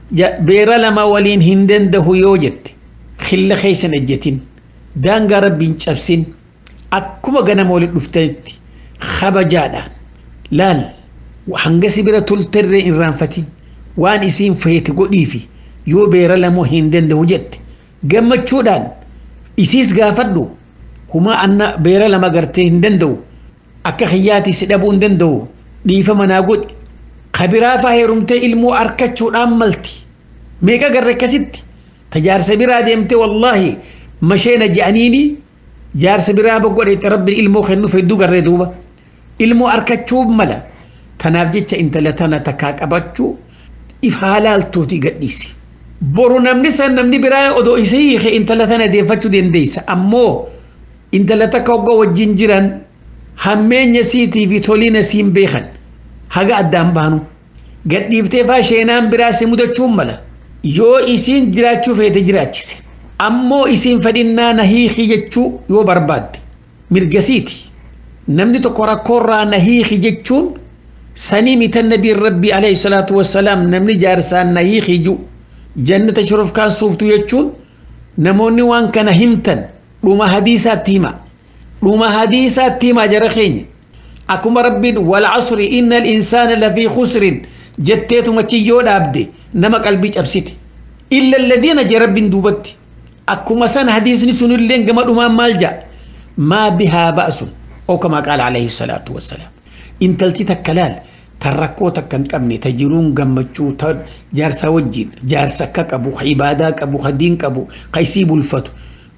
beera lama waliin hin dandahu yoo jette khilla keessan ejjetin daangaa rabbiin cabsin akkuma ganama waliin dhuftanitti kabajaadhaan laal hanga sibira tulterree irraanfatin waan isiin feete godhiifi yoo beera lamoo hin dandahu jette gammachuudhaan isiis gaafadhu huma anna beera lama gartee hin danda'u akka khiyyaati si dhabuu hin danda'u dhiifa manaa godhi kabiraa faa heerumtee ilmoo arkachuudhaan malti meeqa garre akkasitti tajaarsa biraa deemte wallaahi masheena je'aniini jaarsa biraa bogodheetti rabbiin ilmoo kennuuf hedduu garree duuba ilmoo arkachuu mala tanaaf jecha intala tana takkaa qabachuu if haalaaltuuti gadhiisi boru namni san namni biraa odoo isii hiike intala tana deeffachuu dandeessa ammoo intala takka hoggaa wajjin jiran hammeenya siitii fi tolina siin beekan haga addaan baanu gadhiiftee faa sheenaan biraa si mudachuun mala yoo isiin jiraachuu feete jiraachise ammoo isiin fedhinnaa na hiiki jechuu yoo barbaadde mirgasiiti namni tokko rakkoorraa na hiiki jechuun sanii mitan nabiin rabbii alayhi salaatu wassalaam namni jaarsaan na hiiki juu jannata shuruf kan suuftu jechuun namoonni waan kana himtan dhuma hadiisaatti hima dhuma hadiisaatti hima jara keenya akkuma rabbiin wal asri innal insaana lafii khusrin jetteetuma ciyyoo dhaabde nama qalbii cabsite illa alladhiina je rabbiin duubatti akkuma san hadiisni sunillee gama dhumaan maal jaa maa bihaa ba'sun oo kama qaala alayhi salaatu wassalaam intalti takkalaal تركو تكن قبني تجرون غمچو ت جارسا وجين جارسا كقبو عباده قبو خدين قبو قيسيب الفتو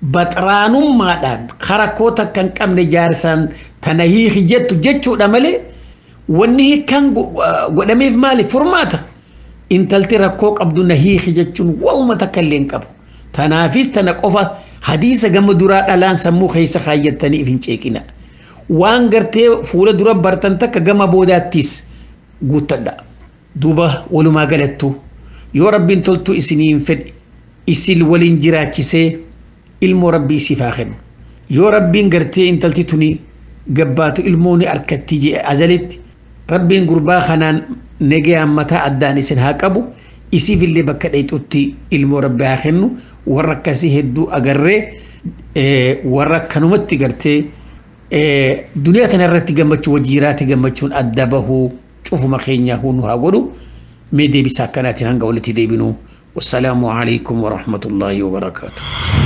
بطرانم مادان خركو تكن قبني جارسان تنهي جت جچو دمله وني كان غدمي مالي فرماتا انتلتي ركو قبدو نهي جچون وما تكلين قبو تنافس تنقفا حديث غم درا دلان سمو خيس خايتني فينچيكنا وان غرتي فول درا برتن تك غم بوداتيس guuttadha duuba walumaa galattu yoo rabbiin toltu isiniin fedhe isil waliin jiraachisee ilmoo rabbii isiif haa kennu yoo rabbiin gartee intalti tuni gabbaatu ilmooni arkatti jee azalitti rabbiin gurbaa kanaan negayaan mataa addaan isin haa qabu isiif illee bakka dhayxutti ilmoo rabbii haa kennu warra akkasii hedduu agarree warra kanumatti gartee duniyaa tanarratti gammachuu wajjiraati gammachuun adda bahuu شوفوا مخينيا هونو هاغورو ميدي بساكنات هنغا ولتي ديبنو والسلام عليكم ورحمة الله وبركاته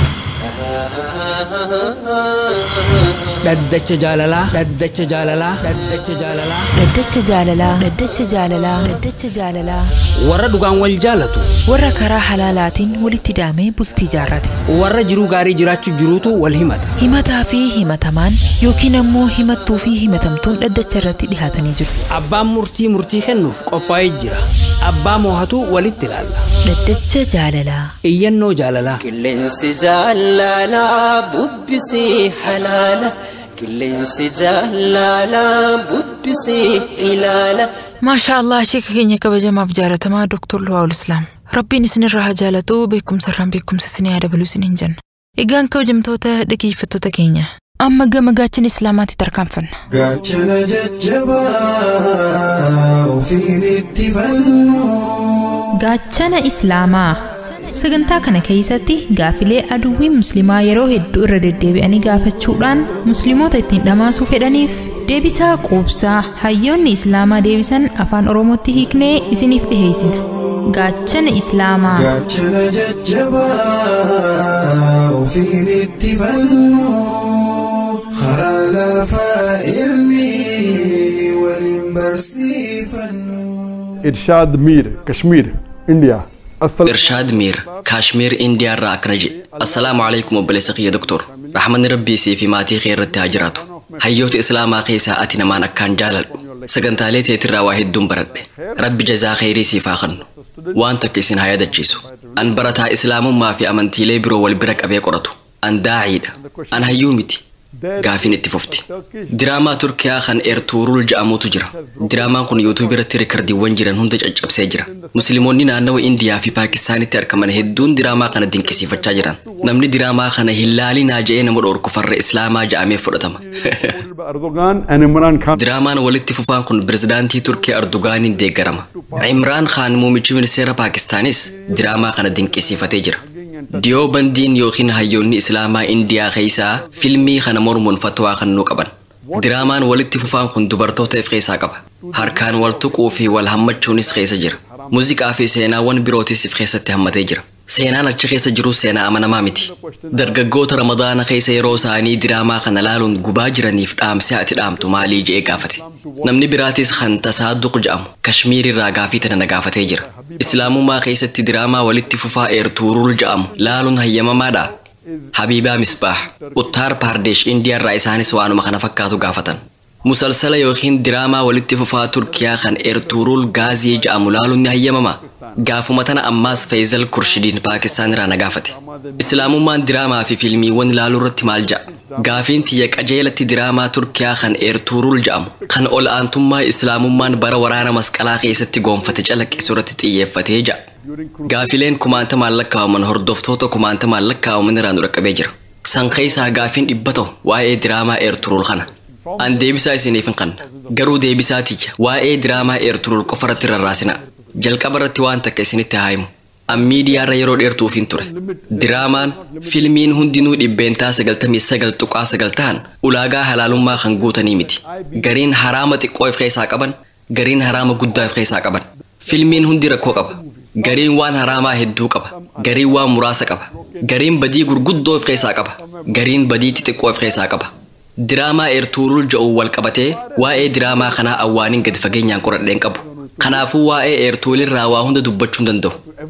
ددچ جاللا ددچ جاللا ددچ جاللا ددچ جاللا ددچ جاللا ددچ جاللا ورا دوغان ول جالتو ورا كرا حلالاتين ولتدامي بلتي جارات ورا جرو غاري جراچو جروتو والهمت همتا في همتمان يوكين امو همتو في همتمتون ددچ رتي دهاتني جرو ابا مرتي مرتي خنوف قوباي جرا ابا موهتو ولتلال ددچ جاللا اينو جاللا كلنس جاللا بوبسي حلالا كلنس جاللا بوبسي إلالا ما شاء الله شيك كينيا كبجمع بجارة ما دكتور لواء الإسلام ربي نسني راها جالتو بكم سرام بكم سسني هذا بلو سنين جن إيجان كبجم توتا دكي فتوتا كينيا أما جم جاتشن إسلاماتي تركم فن جاتشن ججبا وفي الاتفنو جاتشن إسلاما sagantaa kana keessatti gaafilee aduwwii muslimaa yeroo hedduu irra deddeebi'anii gaafachuudhaan musliimoota ittiin dhamaasuu fedhaniif deebisaa quubsaa hayyoonni islaamaa deebisan afaan oromootti hiiknee isiniif dhiheessina gaachana islaamaa gaachana jajjabaa ofiin itti fannu karaa lafaa irni waliin barsiifannu إرشاد مير كشمير India. إرشاد مير كاشمير إنديا راكنجي السلام عليكم وبلسقي يا دكتور رحمن ربي سي في ماتي خير التاجرات حيوت إسلام قيسا أتنا ما نكان جالل سجن تاليت يترى واحد دم برد ربي جزا خيري سي فاخن وانت كيسين هيا دجيسو أن برتها إسلام ما في أمانتي ليبرو والبرك أبي قرطو أن داعيد أن هيومتي قافين اتففتي دراما تركيا خان إرتورول جامو تجرا دراما كون يوتيوبر تريكردي وانجران هندج أجاب سيجرا مسلمونين أنو إنديا في باكستان تركمان هدون دراما خان الدين كسي فتجران نمني دراما خان هلالي ناجئين مرور كفر إسلاما جامي فرطما دراما ولدت ففان كون برزدانتي تركيا أردوغان دي غرما عمران خان موميجي من سيرا باكستانيس دراما خان الدين كسي فتجرا ديو بندين يوخين هايوني إسلاما إنديا خيسا فيلمي خان مرمون فتوى خان نوكبان درامان ولدت ففان كون دبرتو تيف خيسا قبا هاركان والتقو في والهمت شونيس خيسا جرا موزيكا في سينا وان بروتي سيف خيسا تهمتي جرا سينا نتش خيسا جرو سينا أمانا مامتي درقاقوت رمضان خيسا يروساني دراما خان لالون قباجرا نيفت آم ساعت الآم تمالي جي قافتي نمني براتيس خان تصادق جام كشميري راقافي تنا قافتي جرا إسلامو ما خيسا دراما ولدت ففا إرتورول جام لالون هيما مادا حبيبا مصباح اتار بارديش انديا الرئيساني سوانو مخانا فكاتو قافتن مسلسل يوخين دراما ولدت ففا تركيا خان إرتورول غازي جام لالون نهيما ما قافو متنا أماس فيزل كرشدين باكستان رانا قافتي إسلامو ما دراما في فيلمي ون لالو رتمال جا قافين تيك أجيلة دراما تركيا خان إرتورول جام خان أول أنتم ما إسلامو ما برا ورانا مسكالا خيسة تقوم فتجالك سورة تيجي فتيجا قافلين كمانتا مالكا ومن هردوفتوتو كمانتا مالكا ومن رانو ركبيجر سان خيسا قافين إبتو واي دراما إرتورول خانا أن ديبسا سنيفن قن قرو ديبسا تيجا واي دراما إرتورول كفرة الراسنا جل كبرت وان تكسين التهايمو أم ميديا ريرو إرتو فين توري درامان فيلمين هندينو إبنتا سجلتمي سجل تقع سجلتان ولاقا حلالو ما خنقوتا نيمتي قرين حرامة قوي في خيسا قبن قرين حرامة قدا في خيسا قبن فيلمين هندي ركو قبن قرين وان حراما هدو قبن قرين وان مراسا قبن قرين بدي قرقودو في خيسا قبن قرين بدي تتقوي في خيسا قبن دراما إرتورول جو والقبتي واي دراما خنا أوانين قد فقين ينقرد لين قبو خنافو واي إرتولي راوا هند دبچون دندو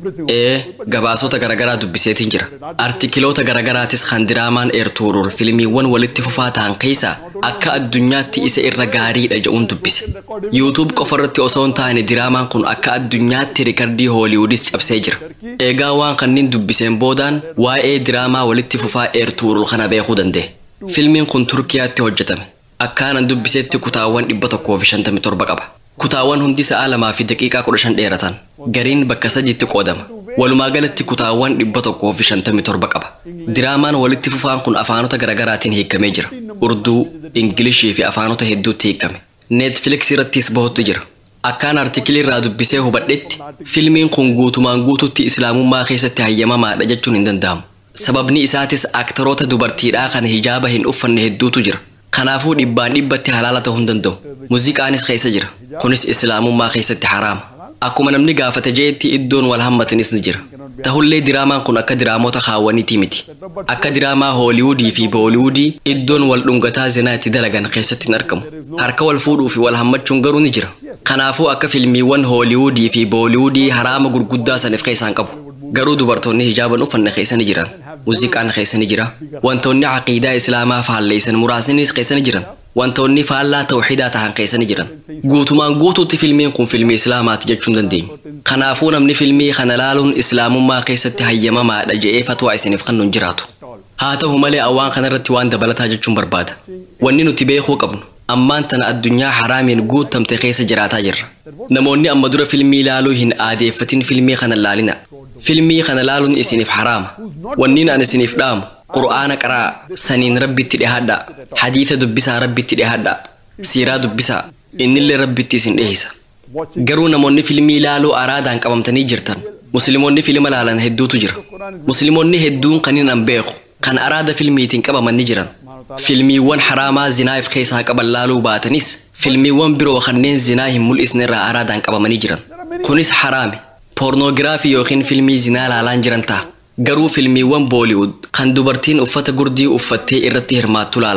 إيه gabaasota garagaraa dubbiseetiin jira artikiloota garagaraattis kan diraamaan eertuurul fiilmiiwwan walitti fufaa ta'an keessa akka addunyaatti isa irra gaariidha jedhuun dubbise YouTube qofarratti osoo hin taane diraamaan kun akka addunyaatti rikardii hooliwudis cabsee jira eegaa waan kanneen dubbiseen boodaan waa'ee diraamaa walitti fufaa eertuurul kana beekuu danda'e fiilmiin kun Turkiyaatti hojjetame akkaanan dubbiseetti kutaawwan dhibba tokkoo fi shantamii torba qaba kutaawwan hundi sa'a lamaa fi daqiiqaa kudha shan dheeratan gariin bakka sadiitti qoodama walumaa galatti kutaawwan dhibba tokkoo fi shantamii torba qaba diraamaan walitti fufaan kun afaanota garagaraatiin hiikamee jira urduu ingilishii fi afaanota hedduutti hiikame Netflix irrattis bahutti jira akkaan artikilii irraa dubbisee hubadhetti fiilmiin kun guutumaan guututti islaamummaa keessatti hayyamamaadha jechuun hin danda'amu sababni isaatis aktaroota dubartiidhaa kan hijaaba hin uffanne hedduutu jira kanaafuu dhibbaan dhibbatti halaala ta'uu hin danda'u muuziqaanis keessa jira kunis islaamummaa keessatti haraama akkuma namni gaafate jeetti iddoon wal hammatanis ni jira tahullee diraamaan kun akka diraamota kaawwaniitii miti akka diraamaa hooliwudii fi booliwudii iddoon wal dhungataa zinaa itti dalagan keessatti hin argamu harka wal fuudhuu fi wal hammachuun garuu ni jira kanaafuu akka fiilmiiwwan hooliwudii fi booliwudii haraama gurguddaa saniif keessaan qabu garuu dubartoonni hijaaban uffanne keessa ni jiran muuziqaan keessa ni jira wantoonni aqiidaa islaamaa faalleessan muraasnis keessa ni jiran wantoonni faallaa tawxiidaa ta'an keessa ni jiran guutumaan guutuutti fiilmiin kun fiilmii islaamaati jechuun dandeenya kanaafuu namni fiilmii kana laaluun islaamummaa keessatti hayyamamaadha je'ee fatwaa isiniif kennuun jiraatu haa ta'u malee awwaan kanarratti waan dabalataa jechuun barbaada wanni nuti beekuu qabnu ammaan tana addunyaa haraamiin guutamte keessa jiraataa jirra namoonni amma dura fiilmii laaluu hin aadeeffatin fiilmii kana laalina fiilmii kana laaluun isiniif haraama wanniin an isiniif dhaamu qur'aana qaraa saniin rabbitti dhihaadhaa hadiisa dubbisaa rabbitti dhihaadhaa siiraa dubbisaa innillee rabbitti isin dhihisa garuu namoonni fiilmii laaluu araadaan qabamtanii jirtan musliimoonni fiilma laalan hedduutu jira musliimoonni hedduun kaniin an beeku kan araada fiilmiitiin qabaman ni jiran fiilmiiwwan haraamaa zinaaf keessaa qaban laaluu baatanis fiilmiiwwan biroo kanneen zinaa hin mul'isne irraa araadaan qabamanii jiran kunis haraami pornoogiraafii yookiin fiilmii zinaa laalaan jiran ta'a garuu fiilmiiwwan booliwud kan dubartiin uffata gurdii uffattee irratti hirmaattu laalan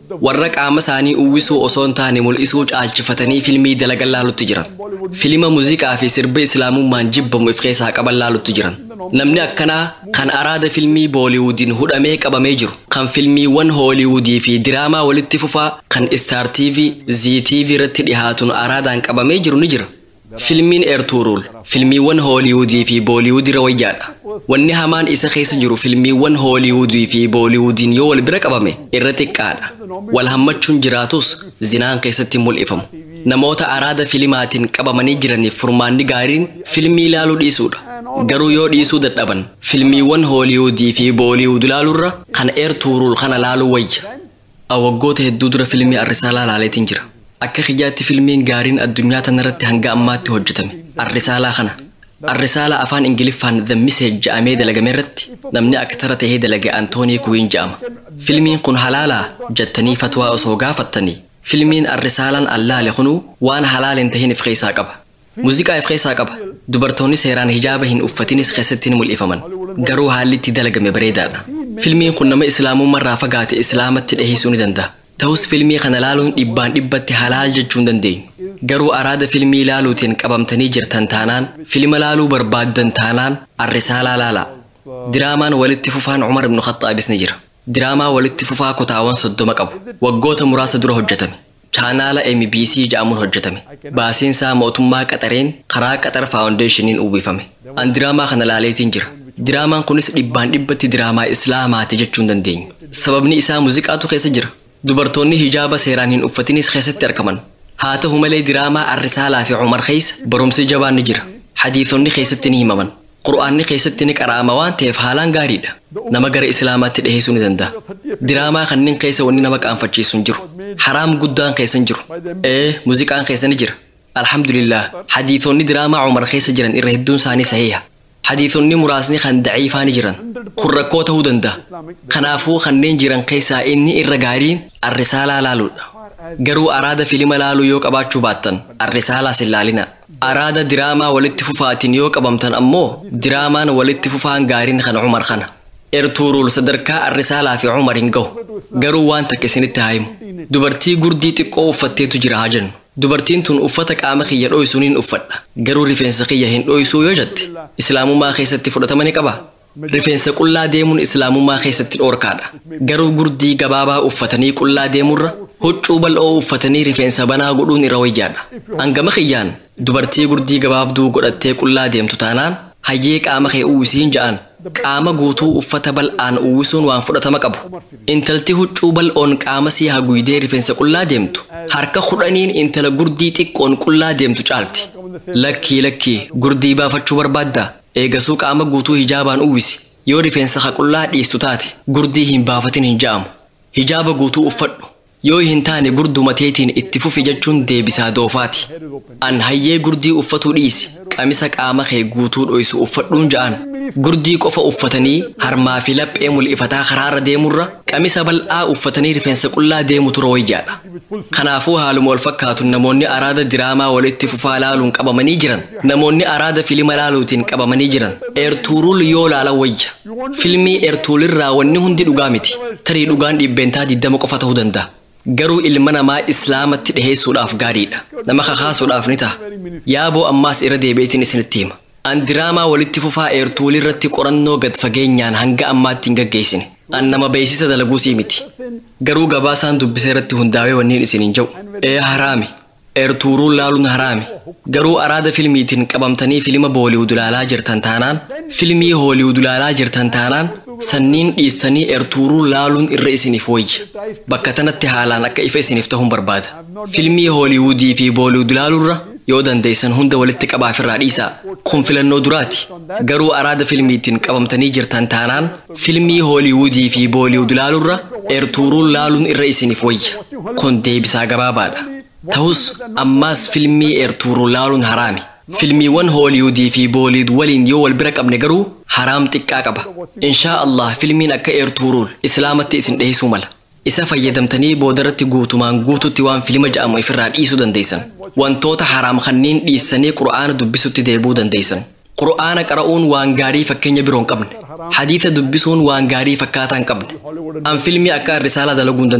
warra qaama isaanii uwwisuu osoo hin taane mul'isuu caalchifatanii filmii dalagan laalutti jiran. Filima muuziqaa fi sirba islaamummaan jibbamu if keessaa qaban laalutti jiran. Namni akkanaa kan araada filmii booliwuudiin hudhamee qabamee jiru, kan filmiiwwan hooliwuudii fi diraamaa walitti fufaa kan Star T V, Zee T V irratti dhihaatuun araadaan qabamee jiru ni jira. Filmiin Eertuuruul filmiiwwan hooliwuudii fi booliwuudii irra wayyaadha. Wanni hamaan isa keessa jiru filmiiwwan hooliwuudii fi booliwuudiin yoo wal bira qabame irra xiqqaadha. Wal hammachuun jiraatus zinaan keessatti mul'ifamu. Namoota araada filimaatiin qabamanii jiraniif furmaanni gaariin filmii ilaaluu dhiisuudha. Garuu yoo dhiisuu dadhaban filmiiwwan hooliwuudii fi booliwuud ilaaluurra kan Eertuuruul kana laaluu wayya. Waggoota hedduu dura filmii Arrisaalaa laaleetiin jira. Akka xiyyaatti filmiin gaariin addunyaa tanarratti hanga ammaatti hojjetame Arrisaalaa kana. Arrisaalaa afaan Ingiliffaan The Message jedhamee dalagame irratti namni aktara ta'ee dalage Antoonii Kuwiin jedhama. Filmiin kun halaalaa jettanii fatwaa osoo gaafattanii filmiin Arrisaalaan allaale kunuu waan halaal hin tahin if keessaa qaba. Muuziqaa if keessaa qaba. Dubartoonni seeraan hijaaba hin uffatinis keessatti ni mul'ifaman. Garuu haalli itti dalagame bareedaadha. Filmiin kun nama islaamummaarraa fagaate islaamatti dhiheessuu ni danda'a. Ta'us filmii kana laaluun dhibbaan dhibbatti halaal jechuun dandeenyu. Garuu araada filmii laaluutiin qabamtanii jirtan taanaan filma laaluu barbaaddan taanaan Arrisaalaa laalaa. Diraamaan walitti fufaan Umar ibn Khattaabis ni jira. Diraamaa walitti fufaa kutaawwan soddoma qabu. Waggoota muraasa dura hojjetame. Chaanaala M B C jedhamuun hojjetame. Baasiinsaa mootummaa Qaxareen karaa Qaxar Faawundeeshiniin uwwifame. An diraamaa kana laaleetiin jira. Diraamaan kunis dhibbaan dhibbatti diraamaa Islaamaati jechuun dandeenyu. Sababni isaa muuziqaatu keessa jira. Dubartoonni hijaaba seeraan hin uffatinis keessatti argaman. Haa ta'u malee diraamaa Arrisaalaa fi Umar keessa barumsi jabaan ni jira. Hadiisonni keessatti ni himaman. Qur'aanni keessatti ni qaraama waan ta'eef haalaan gaariidha. Nama gara Islaamaatti dhiheessuu ni danda'a. Diraamaa kanneen keessa wanni nama qaanfachiisu hin jiru. Haraam guddaan keessa hin jiru. Ee muuziqaan keessa ni jira. Alhamdulillah hadiisonni diraamaa Umar keessa jiran irra hedduun isaanii sahiha. Hadiisonni muraasni kan daciifaa ni jiran. Kun rakkoo ta'uu danda'a. Kanaafuu kanneen jiran keessaa inni irra gaariin Arrisaalaa laaluudha. Garuu araada filima laaluu yoo qabaachuu baattan Arrisaalaa sin laalina. Araada diraamaa walitti fufaatiin yoo qabamtan ammoo diraamaan walitti fufaan gaariin kan Umar kana. Eertuuruul sadarkaa Arrisaalaa fi Umar hin gahu. Garuu waan takka isinitti haa himu. Dubartii gurdii xiqqoo uffatteetu jira haa jennu. Dubartiin tun uffata qaama kiyya dho'isuun uffadha. Garuu rifeensa kiyya hin dho'isuu yoo jette islaamummaa keessatti fudhatama ni qaba. Rifeensa qullaa deemuun islaamummaa keessatti dhoorkaadha. Garuu gurdii gabaabaa uffatanii qullaa deemurra huccuu bal'oo uffatanii rifeensa banaa godhuun irra wayyaadha. Hangama kiyyaan dubartii gurdii gabaabduu godhattee qullaa deemtu taanaan hayyee qaama kee uwwisiin ja'an. Qaama guutuu uffata bal'aan uwwisuun waan fudhatama qabu. Intalti huccuu bal'oon qaama sii haguugdee rifeensa qullaa deemtu harka kudhaniin intala gurdii xiqqoon qullaa deemtu caalti. Lakkii lakkii gurdii baafachuu barbaaddaa? Eegasuu qaama guutuu hijaabaan uwwisi. Yoo rifeensa haqullaa dhiistu taate gurdii hin baafatin hin ja'amu. Hijaaba guutuu uffadhu. Yoo hin taane gurduma teetiin itti fufi jechuun deebisaa doofaati. An hayyee gurdii uffatuu dhiisi. Qamisa qaama kee guutuu dho'isu uffadhuun ja'an. Gurdii qofa uffatanii harmaa fi laphee mul'ifataa karaarra deemurra qamisa bal'aa uffatanii rifeensa qullaa deemu tura wayyaadha. Kanaafuu haaluma wal fakkaatu namoonni araada diraamaa walitti fufaa laaluun qabamanii jiran, namoonni araada filima laaluutiin qabamanii jiran Eertuuruul yoo laalan wayya. Filmii Eertuurulirraa wanni hundi dhugaa miti. Tarii dhugaan dhibbeentaa digdama qofa ta'uu danda'a. Garuu ilma namaa islaamatti dhiheessuudhaaf gaariidha. Nama kakaasuudhaaf ni ta'a. Yaaboo ammaas irra deebiitiin isinitti hima. An diraamaa walitti fufaa Eertuurulirratti qorannoo gad fageenyaan hanga ammaatti hin gaggeessine. An nama beeksisa dalaguusii miti. Garuu gabaasaan dubbisa irratti hundaa'ee wanniin isin hin jiru. Ee haraami. Eertuuruul laaluun haraami. Garuu araada filmiitiin qabamtanii filima booliwud ilaalaa jirtan taanaan, filmii hooliwud ilaalaa jirtan taanaan sanniin dhiissanii Eertuuruul laaluun irra isiniif wayya. Bakka tanatti haalaan akka ifa isiniif ta'uun barbaada. Filmii hooliwudii fi booliwud ilaaluurra yoo dandeessan hunda walitti qabaafirraa dhiisaa. Kun filannoo duraati. Garuu araada filmiitiin qabamtanii jirtan taanaan filmii hooliwudii fi booliwud ilaaluurra Eertuuruul laaluun irra isiniif wayya. Kun deebisaa gabaabaadha. Ta'us ammaas filmii Eertuuruul laaluun haraami. Filmiiwwan hooliwudii fi booliwud waliin yoo wal bira qabne garuu haraam xiqqaa qaba. Inshaa Allah filmiin akka Eertuuruul islaamatti isin dhiheessuu mala. Isa fayyadamtanii boodarratti guutumaan guututti waan filima ja'amu ifirraa dhiisuu dandeessan. Wantoota haraam kanneen dhiissanii Qur'aana dubbisutti deebuu dandeessan. Qur'aana qara'uun waan gaarii fakkeenya biroon qabne. Hadiisa dubbisuun waan gaarii fakkaataa hin qabne. An filmii akka Arrisaalaa dalaguu hin danda'u.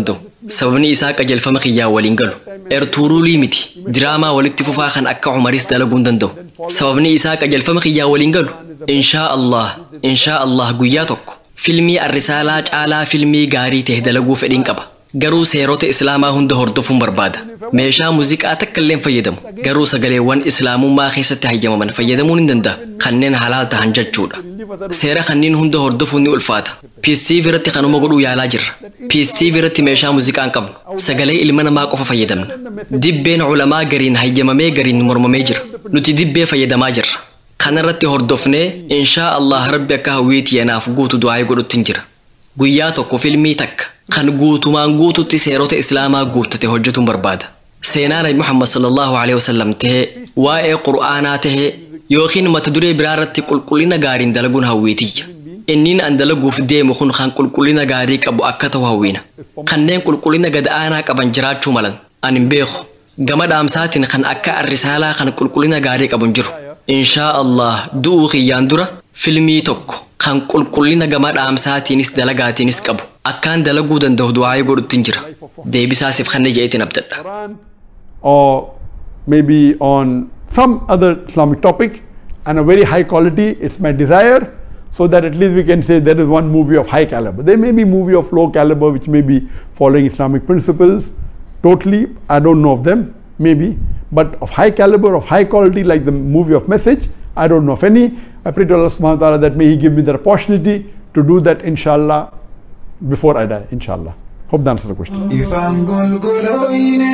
sababni isaa qajeelfama kiyyaa waliin galu ertuurulii miti diraamaa walitti fufaa kan akka Umaris dalaguun danda'u sababni isaa qajeelfama kiyyaa waliin galu inshaa Allah inshaa Allah guyyaa tokko filmii arrisaalaa caalaa filmii gaarii ta'e dalaguu fedhiin qaba garuu seerota islaamaa hunda hordofuun barbaada meeshaa muuziqaa takka illee fayyadamu garuu sagaleewwan islaamummaa keessatti hayyamaman fayyadamuun hin danda'a kanneen halaal ta'an jechuudha seera kanneen hunda hordofuun ni ulfaata P S T V irratti kanuma godhuu yaalaa jirra P S T V irratti meeshaa muuziqaa hin qabnu sagalee ilma namaa qofa fayyadamna dibbeen ulamaa gariin hayyamamee gariin mormamee jira nuti dibbee fayyadamaa jirra kanarratti hordofnee inshaa Allah rabbi akka hawwiitii yanaaf guutu du'aa godhutti jira guyyaa tokko filmii takka kan guutumaan guututti seerota islaamaa guuttate hojjetuun barbaada seenaa nabi Muhammad sallallahu alaihi wasallam tahee waa'ee qur'aanaa tahee yookiin mata duree biraa irratti qulqullina gaariin dalaguun hawwiitiyya inniin an dalaguuf deemu kun kan qulqullina gaarii qabu akka ta'u hawwiina kanneen qulqullina gad-aanaa qaban jiraachuu malan an hin beeku gama dhaamsaatiin kan akka arrisaalaa kan qulqullina gaarii qabu hin jiru inshaa Allah du'uu kiyyaan dura filmii tokko kan qulqullina gama dhaamsaatiinis dalagaatiinis qabu akkaan dalaguu danda'u du'aa godhutti jira deebisaasiif kan jeetiin abdadha or maybe on some other Islamic topic and a very high quality it's my desire so that at least we can say there is one movie of high caliber there may be movie of low caliber which may be following Islamic principles totally I don't know of them maybe but of high caliber of high quality like the movie of Message I don't know of any I pray to Allah subhanahu wa ta'ala that may he give me the opportunity to do that inshallah before I die inshallah hope that answers the question ifam gol goloine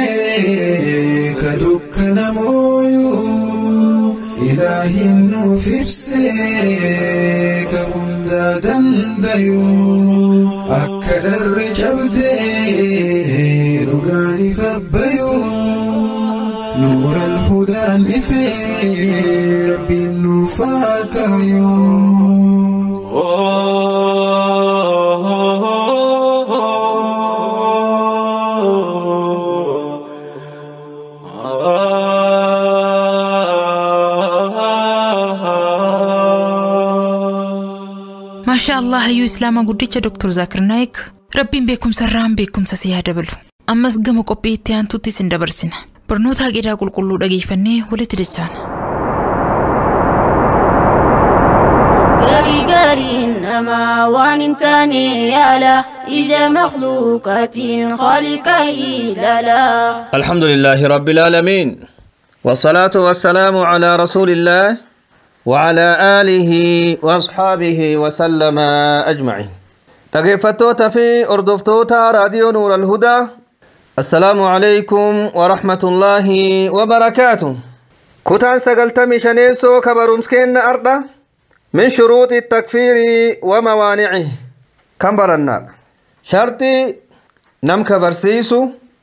kadukkana moyu ilahin nufibse kabunda dandayu akkadar jabde lugani fabbayu نور الهدى نفي ربي النفاك ما شاء الله هيو إسلاما قديتش دكتور زاكر نايك ربي بيكم سرام بيكم سسيادة بلو أمس قمو قبي تيان توتي سندبرسنا برنوتا قيدا قل قلو دقيفني ولتي دجان قاري قاري إنما وان انتاني يالا إذا مخلوقات خالقي لالا الحمد لله رب العالمين والصلاة والسلام على رسول الله وعلى آله وأصحابه وسلم أجمعين تقفتوتا في أردفتوتا راديو نور الهدى السلام عليكم ورحمة الله وبركاته كتان سقلتمي شنيسو كبرمسكين أرضا من شروط التكفير وموانعه كم برنا شرطي نم كفرسيسو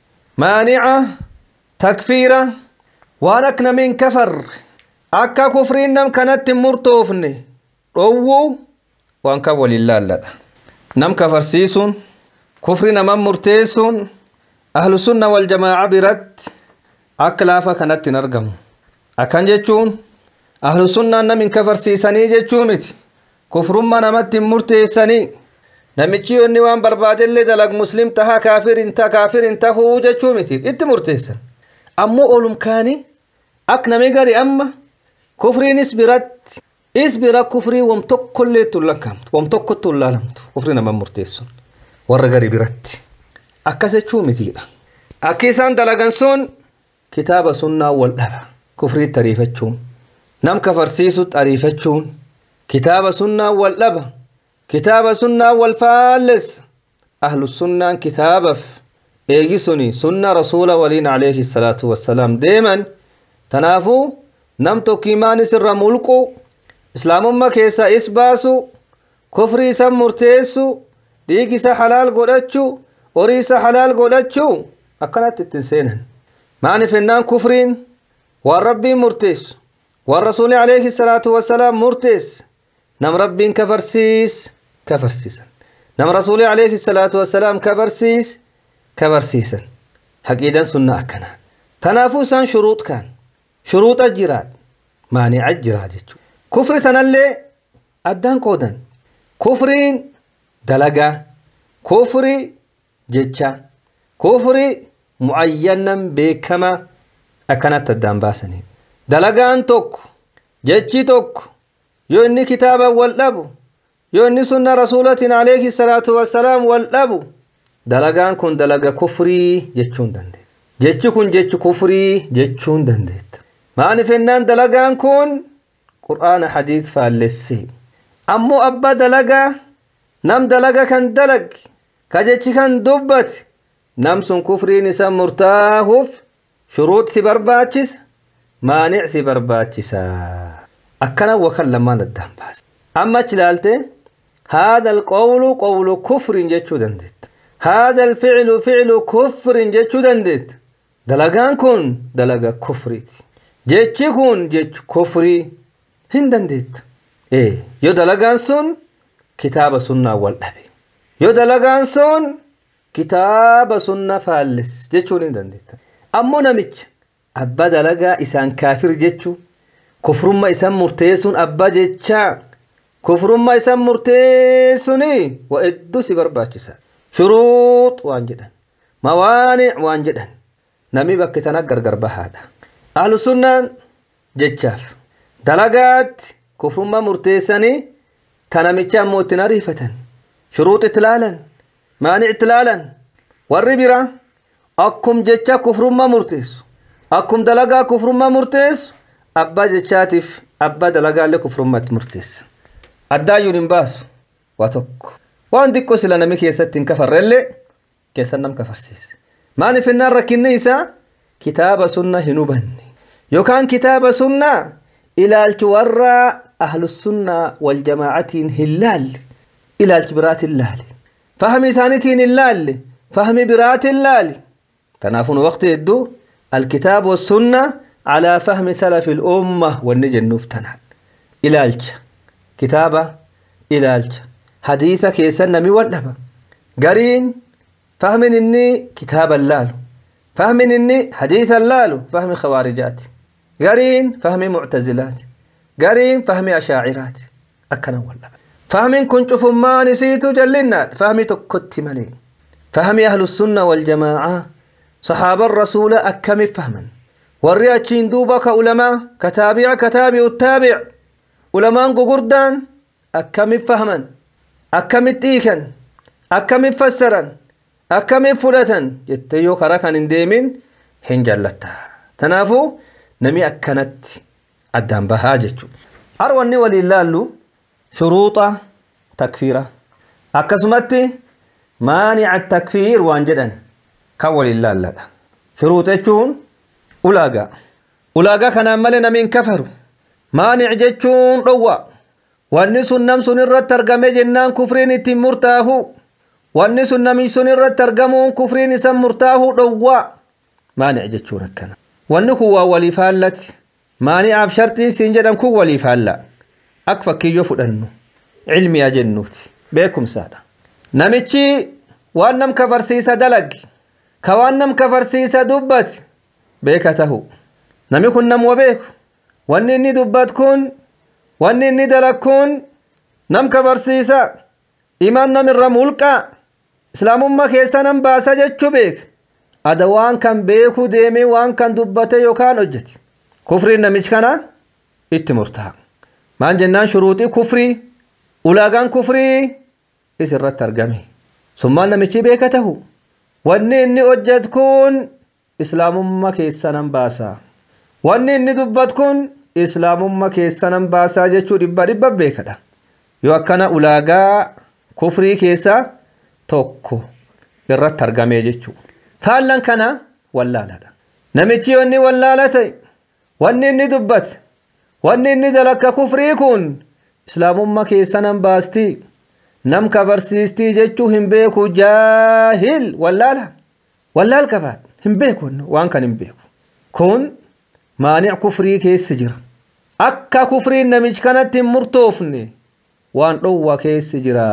مانعة تكفيرة وانكنا من كفر أكا كفرين نم كانت مرتوفني روو وانكا ولله لا نم كفرسيسون كفرين من مرتيسون أهل السنة والجماعة برد أكلافا كانت نرقم أكن جتشون أهل السنة من كفر سيساني جتشومت كفر ما نمت مرتيساني نمتشي النوان برباد اللي دلق مسلم تها كافر انت كافر انت هو جتشومت ات مرتيسان أمو أولم كاني أكنا ميقاري أما كفرين اسبرت اسبرا كفري ومتك كل تلقمت ومتك تلقمت كفرين من مرتيسون ورقاري برد أكاسة شو مثيرة أكيسان دلقنسون كتاب سنة والأبا كفري تريفة شون نم كفرسيسو تريفة شون كتاب سنة والأبا كتاب سنة والفالس أهل السنة كتاب إيجي سني سنة رسول ولين عليه الصلاة والسلام دائما تنافو نم تو كيمان سر ملكو إسلام ما كيسا إسباسو كفري سم مرتيسو ديكي سا حلال قولتشو وريسا حلال قولتشو أكنت التنسينا معني فنان كفرين والرب مرتس والرسول عليه الصلاة والسلام مرتس نم رب كفرسيس كفرسيسا نم رسول عليه الصلاة والسلام كفرسيس كفرسيسا حقيدا سنة أكنا تنافسا شروط كان شروط الجراد مانع الجراد كفر تنالي أدان قودن كفرين دلقا كفري جتشا كفري معينا بكما أكنت الدنباسني دلقان توك جتشي توك يوني كتابا والأبو يوني سنة رسولة عليه الصلاة والسلام والأبو دلقان كن دلقا كفري جتشون دندت جتشي كن جتش كفري جتشون دندت معني فنان دلقان كن قرآن حديث فالسي أمو أبا دلقا نم دلقا كان دلق كجتشي كان دبت نم سن كفري نسان مرتاهف شروط سبرباتشس مانع سبرباتشسا أكنا وكلمان الدنباس أما تلالته هذا القول قول كفر جتشو دندت هذا الفعل فعل كفر جتشو دندت دلقان كن دلقا كفريت جتشي كن جتش كفري هندندت إيه يو دلقان سن كتاب سنة والأبي يو دلقان سن كتاب سنة فالس جتشو هندندت أمو نمج أبا دلقا إسان كافر جتشو كفر ما إسان مرتيسون أبا جتشا كفر ما إسان مرتيسوني وإدو سبرباتشسا شروط وانجدن موانع وانجدن نمي بكتنا غرغر بهذا أهل السنة جتشاف دلقات كفر ما مرتيساني تنميتشا موتنا ريفة شروط اتلالا مانع اتلالا والربرا أكم جتشا كفر ما مرتيس أكم دلقا كفر ما مرتيس أبا جتشاتف أبا دلقا لكفر ما مرتيس أدايو نمباس واتوك وان ديكو سلا نمي كيستين كفر اللي كيسا نم كفر سيس ماني في النار ركين نيسا كتاب سنة هنوبني يوكان كتاب سنة إلى التورى أهل السنة والجماعة هلال إلى الكبرات اللال فهم سانتين اللال فهم برات اللال تنافون وقت يدو الكتاب والسنة على فهم سلف الأمة والنجن نفتنان إلى الج كتابة إلى الج حديثة كيسا نمي والنبا قرين فهم إني كتاب اللال فهم إني حديث اللال فهم خوارجات قرين فهم معتزلات قرين فهم أشاعرات أكنا والنبا فهم كنت فما نسيت جلنا فهم تكت ملين فهم أهل السنة والجماعة صحابة الرسول أكم فهما والرياتشين دوبا كعلماء كتابع كتابع التابع علماء قردان أكم فهما أكم تيكا أكم فسرا أكم فلتا يتيو كراكان انديمين هنجلتا تنافو نمي أكنت أدام بهاجتو أرواني ولله شروط تكفيرة أكسمتي مانع التكفير وانجدا كول الله لا شروط جون أولاغا أولاغا كان مالنا من كفر مانع جون روا والنس النمس نرد ترجمة جنان كفرين تمرتاه والنس النمس نرد ترجمون كفرين سمرتاه روا مانع جون كنا والنكو ولي فالت مانع بشرطي سنجدم كو ولي فالا أكفى كي يفدنو علمي يا جنوت بكم سادة نمشي وانم كفرسيسا دلق كوانم كفرسيسا دبت بيكته نمي كن نم وبيك وانني دبت كن وانني دلق كن نم كفرسيسا إيمان نم الرمولكا إسلام ما كيسا نم باسا جتشو بيك أدوان كان بيكو ديمي وان كان دبت يوكان أجت كفرين نمش كنا اتمرتها مان جنان شروطي كفري أولاغان كفري إسرت ترجمي ثم نمشي بيكته واني اني أجد كون إسلام ما كيسانم باسا واني اني دبت كون إسلام ما كيسانم باسا جتشو ربا ربا بيكتا يوكنا أولاغا كفري كيسا توكو إرت ترجمي جتشو فالان كنا ولا لا نمشي واني ولا لا تي واني اني دبت واني اني دلك كفري كون إسلام ما كيسانم باستي نم كفرسيستي جتشو هم بيكو جاهل ولا لا ولا الكفات هم بيكو وان كان هم بيكو كون مانع كفري كيس جرا أكا كفري نمج كانت مرتوفني وان روا كيس جرا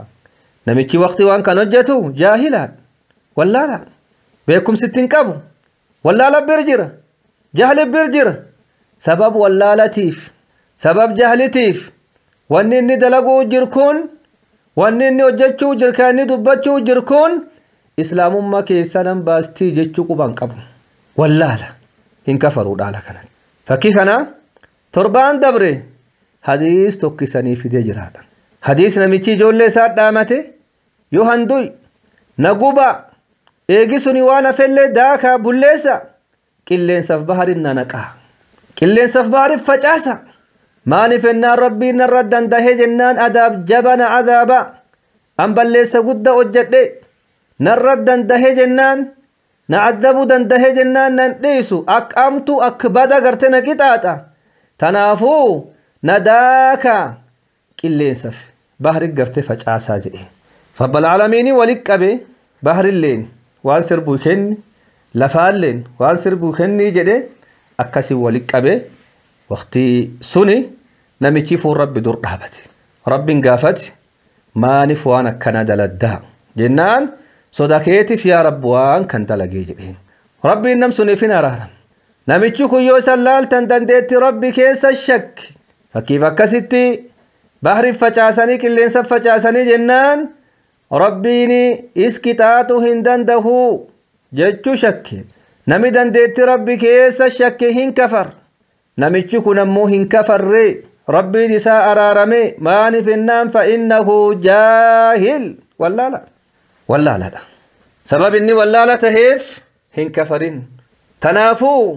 نمج وقت وان كان وجتو جاهلات ولا لا بيكم ستين كابو ولا لا برجرة جهل برجرة سبب ولا لطيف سبب جهلتيف وانني دلقو جركون وانني وجدتو جركاني دبتو جركون islaamummaa keessa nan baastii jechuu quban qabu wallaala hin kafaruudha ala kanatti fakkii kana torbaan dabre hadiis tokkisanii fidee jiraadha hadiis namichi ijoollee isaa dhaamate yoo handuy naguba eegisuni waan afellee daakaa bulleessa qilleensaaf baharin nanaqaa qilleensaaf baharin facaasa maaniif ennaan rabbiin narra dandahee jennaan adaab jabana adaaba an balleessa gudda hojjedhe narra dandahee jennaan na adabu dandahee jennaan nan dhiisu akka amtu akka bada garte na qixaaxa tanaafuu na daaka qilleensaaf bahari garte facaasaa jedhe rabbal aalamiin walitti qabe baharilleen waan sirbuu kenni lafaalleen waan sirbuu kenni jedhe akkasi walitti qabe waqtii suni namichi fuun rabbi dur dhaabate rabbiin gaafate maaniif waan akkana daladdaa jennaan sodakeetiif yaa rabbi waan kan dalagee jedheen rabbiin nam suniif hin araaram namichi kun yoo isan laaltan dandeetti rabbi keessa shakki fakkiif akkasitti bahri facaasanii qilleensa facaasanii jennaan rabbiin iskitaatu hin dandahu jechuu shakke nami dandeetti rabbi keessa shakke hin kafar namichi kun ammoo hin kafarre rabbiin isaa araarame maaniif ennaan fa innahu jaahil wallaala wallaaladha sabab inni wallaala taheef hin kafarin tanaafuu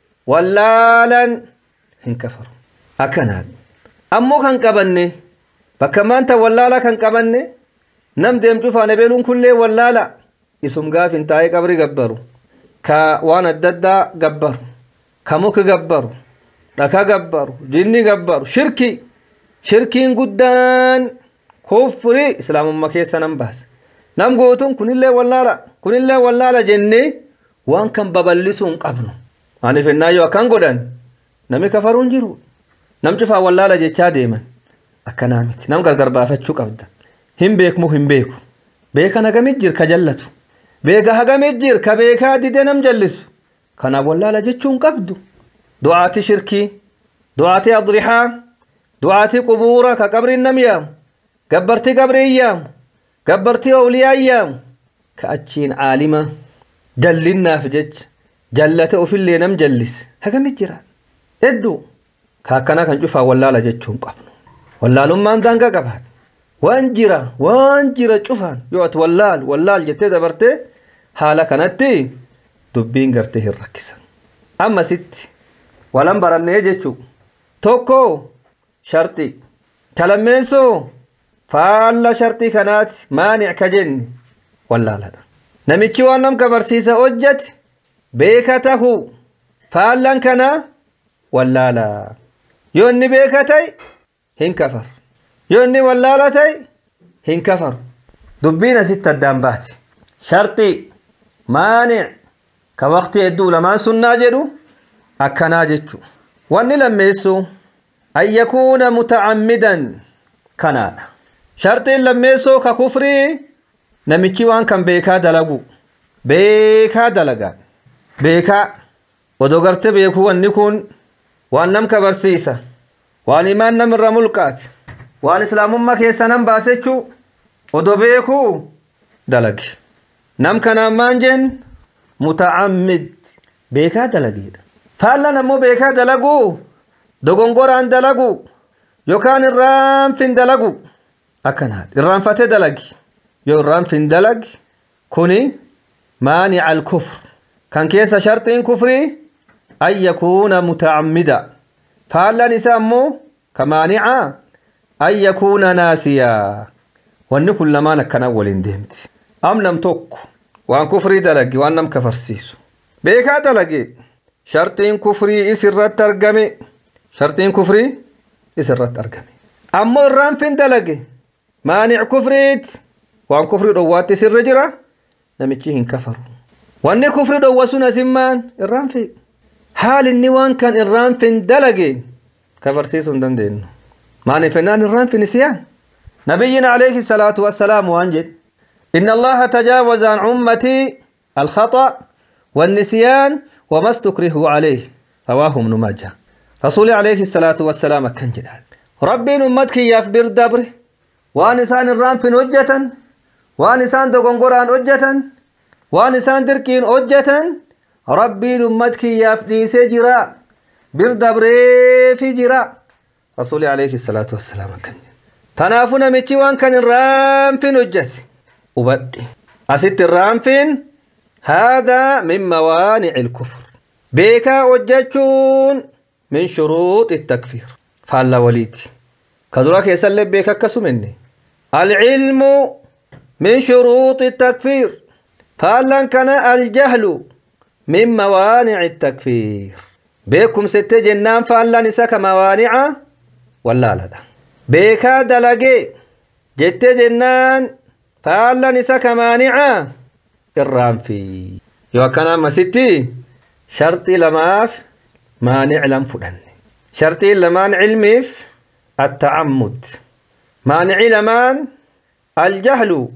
wallaalan hin kafaru akkanaa ammoo kan qabanne bakka maanta wallaala kan qabanne nam deemtu faana beeluun kullee wallaala isum gaaf hin taa'ee qabri gabbaru ka waan adda addaa gabbaru ka muka gabbaru dhaka gabbaru jinni gabbaru shirki shirkiin guddaan kufri islaamummaa keessa nan baasa nam gootuun kunillee wallaala kunillee wallaala jennee waan kan babal'isuu hin qabnu ani fennaa yoo akkan godhan nami kafaruun jiru nam cufaa wallaala jechaa deeman akkanaa miti nam gargar baafachuu qabda hin beekmu hin beeku beeka nagamit jir ka jallatu beeka hagamit jir ka beekaa dide nam jallisu kana wallaala jechuun qabdu du'aati shirkii du'aati adrihaa du'aati qubuura ka qabrin nam yaamu gabbartii qabrii yaamu gabbartii awliyaa yaamu ka achiin aalima jallinnaaf jecha jallate ofillee nam jallis hagamit jira hedduu ka akkana kan cufaa wallaala jechuun qabnu wallaalummaan daangaa qabaadha waan jira waan jira cufaan yoo ati wallaal wallaal jettee dabartee haala kanatti dubbiin gartee hin rakkisan amma sitti walan barannee jechuu tokko shartii talammeessoo faalla shartii kanaati maanic ka jenne wallaaladha namichi waan nam kabarsiisa hojjate beeka tahu faallan kana wallaala yoo inni beeka ta'e hin kafar yoo inni wallaala ta'e hin kafaru dubbiin asitti addaan baati shartii maanic ka waqtii hedduu lamaan sunnaa jedhu akkanaa jechu wanni lammeessuu an yakuuna mutacammidan kanaadha shartiin lammeessoo ka kufrii namichi waan kan beekaa dalagu beekaa dalagaa beekaa odoo garte beekuu wanni kun waan nam kabarsiisa waan imaan nam irra mulqaati waan islaamummaa keessa nam baasechuu odoo beekuu dalagi nam kanaan maan jen mutacammid beekaa dalagiidha faallan ammoo beekaa dalaguu dogongoraan dalagu yookaan irraanfin dalagu akkanaadha irraanfatee dalagi yoo irraanfin dalagi kuni maanic alkufr kan keessa shartiin kufrii an yakuuna mutacammida faallan isa ammoo ka maanicaa an yakuuna naasiyaa wanni kun lamaan akkanaa waliin deemti am nam tokko waan kufrii dalagi waan nam kafarsiisu beekaa dalage shartiin kufrii isirratti argame shartiin kufrii isirratti argame ammoo irraanfin dalage maanic kufriit waan kufrii dhowwaatti sirra jira namichi hin kafaru wanni kufrii dhowwa sun asimmaan irraanfi haal inni waan kan irraanfin dalage kafarsiisuu hin dandeenyu maaniif ennaan irraanfin isiyaan nabiyyina alayhi salaatu wassalaam waan jedhe inna allaha tajaawaza an ummatii alkhata والنسيان وما استكرهوا عليه رواه ابن ماجه رسول عليه الصلاة والسلام كان جلال ربي أمتك يخبر دبر وانسان الرام في نجة وانسان دقنقران أجة وان إسان دركين أجتا ربي لمتك يفدي سجرا بردبري في جرا رسول عليه الصلاة والسلام كان تنافنا ميتي وان كان الرام في نجت وبدي أست الرام فين هذا من موانع الكفر بيكا أجتشون من شروط التكفير فالله وليتي كدراك يسلب بيكا كسو مني العلم من شروط التكفير فالله كان الجهل من موانع التكفير بيكم ست جنان فالله نساك موانع ولا لا بيكا دلقي جت جنان فالله نساك مانع الرام في يوكنا ما ستي شرطي لماف مانع لم فدن شرطي لمان علميف التعمد مانع لمان الجهل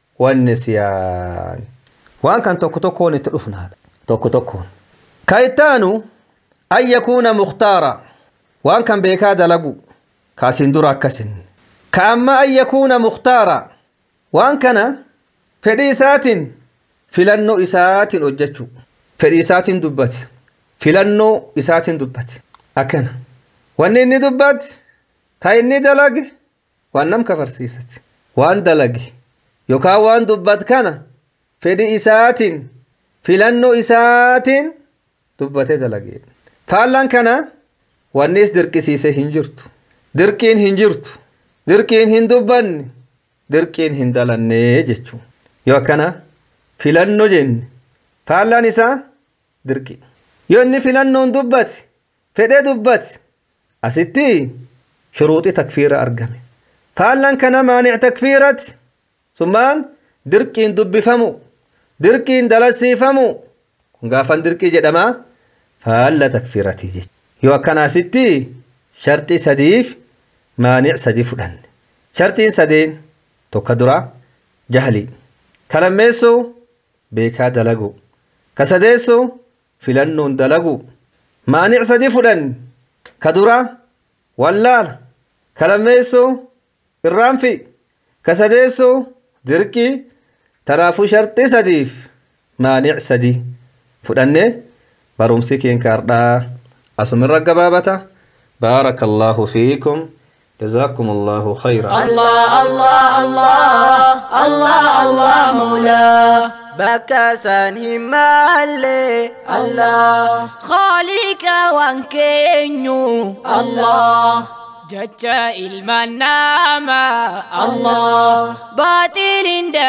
والنسيان وان كان توكو توكو نتلفنا هذا توكو توكو كايتانو أن يكون مختارا وان كان بيكا دلقو كاسين درا كاسين كأما أن يكون مختارا وان كان فديسات فلنو إسات أجتشو فديسات دبت فلنو إسات دبت أكنا وانني دبت كايني دلق وانم كفرسيست وان دلق يوكا وان دبت كان فدي إسات فلنو إسات دبت دلق فالان كان والناس دركسيسه هنجرتو دركين هنجرتو دركين هندبن دركين هندلن جچو يو كنا فلانو جن فالان إسا دركين يو إني فلانو دبت فده دبت أستي شروط تكفير أرقم فالان كان مانع تكفيرت ثمان دركين دب فمو دركين دلسي فمو غافن دركي جدما فالا تكفيرتي جي يو كان ستي شرطي سديف مانع سديف لن شرطين سدين توكدرا جهلي كلميسو بيكا دلقو كسديسو فلنون دلقو مانع سديف لن كدرا واللال كلميسو الرامفي كسديسو دركي ترافو شرطي سديف مانع سدي فلنه برمسي كين كاردا أسمر الرقبابة بارك الله فيكم جزاكم الله خيرا الله الله الله الله الله مولا بكاسان همالي الله خالق وانكينيو الله جتا المنامة الله باطل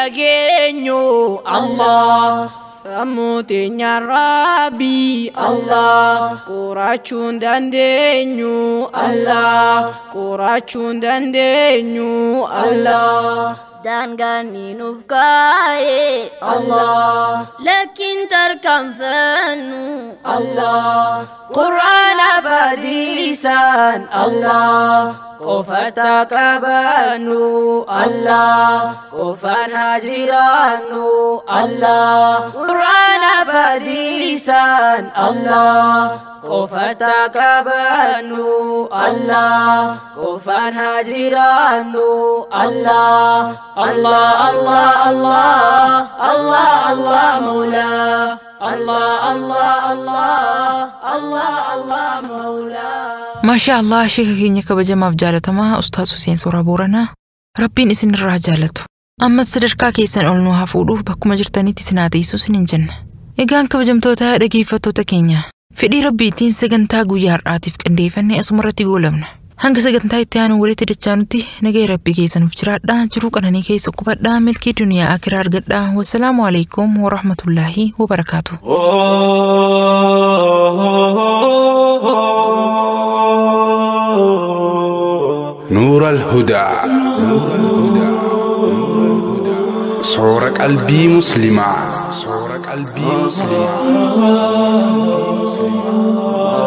دقينيو الله Samutinya Rabbi Allah Kuracun dan denyu Allah Kuracun dan denyu Allah Dan kami nufkai Allah Lakin terkam fanu Allah Quran fadisan Allah Kufata kabanu Allah Kufan hajiranu Allah Quran fadisan Allah Kufata kabanu Allah Kufan hajiranu Allah Allah Allah Allah Allah Allah Maula Allah Allah Allah Allah Allah Maula ما شاء الله شيخ كينيا كبجما بجالتما أستاذ حسين سورة بورنا ربين إسن الرجالته أما السرقة كيسن أولنوها فولوه بكم جرتاني تسنادي سوسن جنة إيجان كبجمتوتا دقيفتوتا كينيا فدي ربي تين سجنتا غيار عاطف كنديفني أسمرتي قولمنا هنگ سجنتا تيانو ولي تدچانوتي نجي ربي كيسن فجرات دا جروك أناني كيس أكبر دا ملكي دنيا آخرار قد دا والسلام عليكم ورحمة الله وبركاته نور الهدى صورة قلبي مسلمة صورة قلبي مسلمة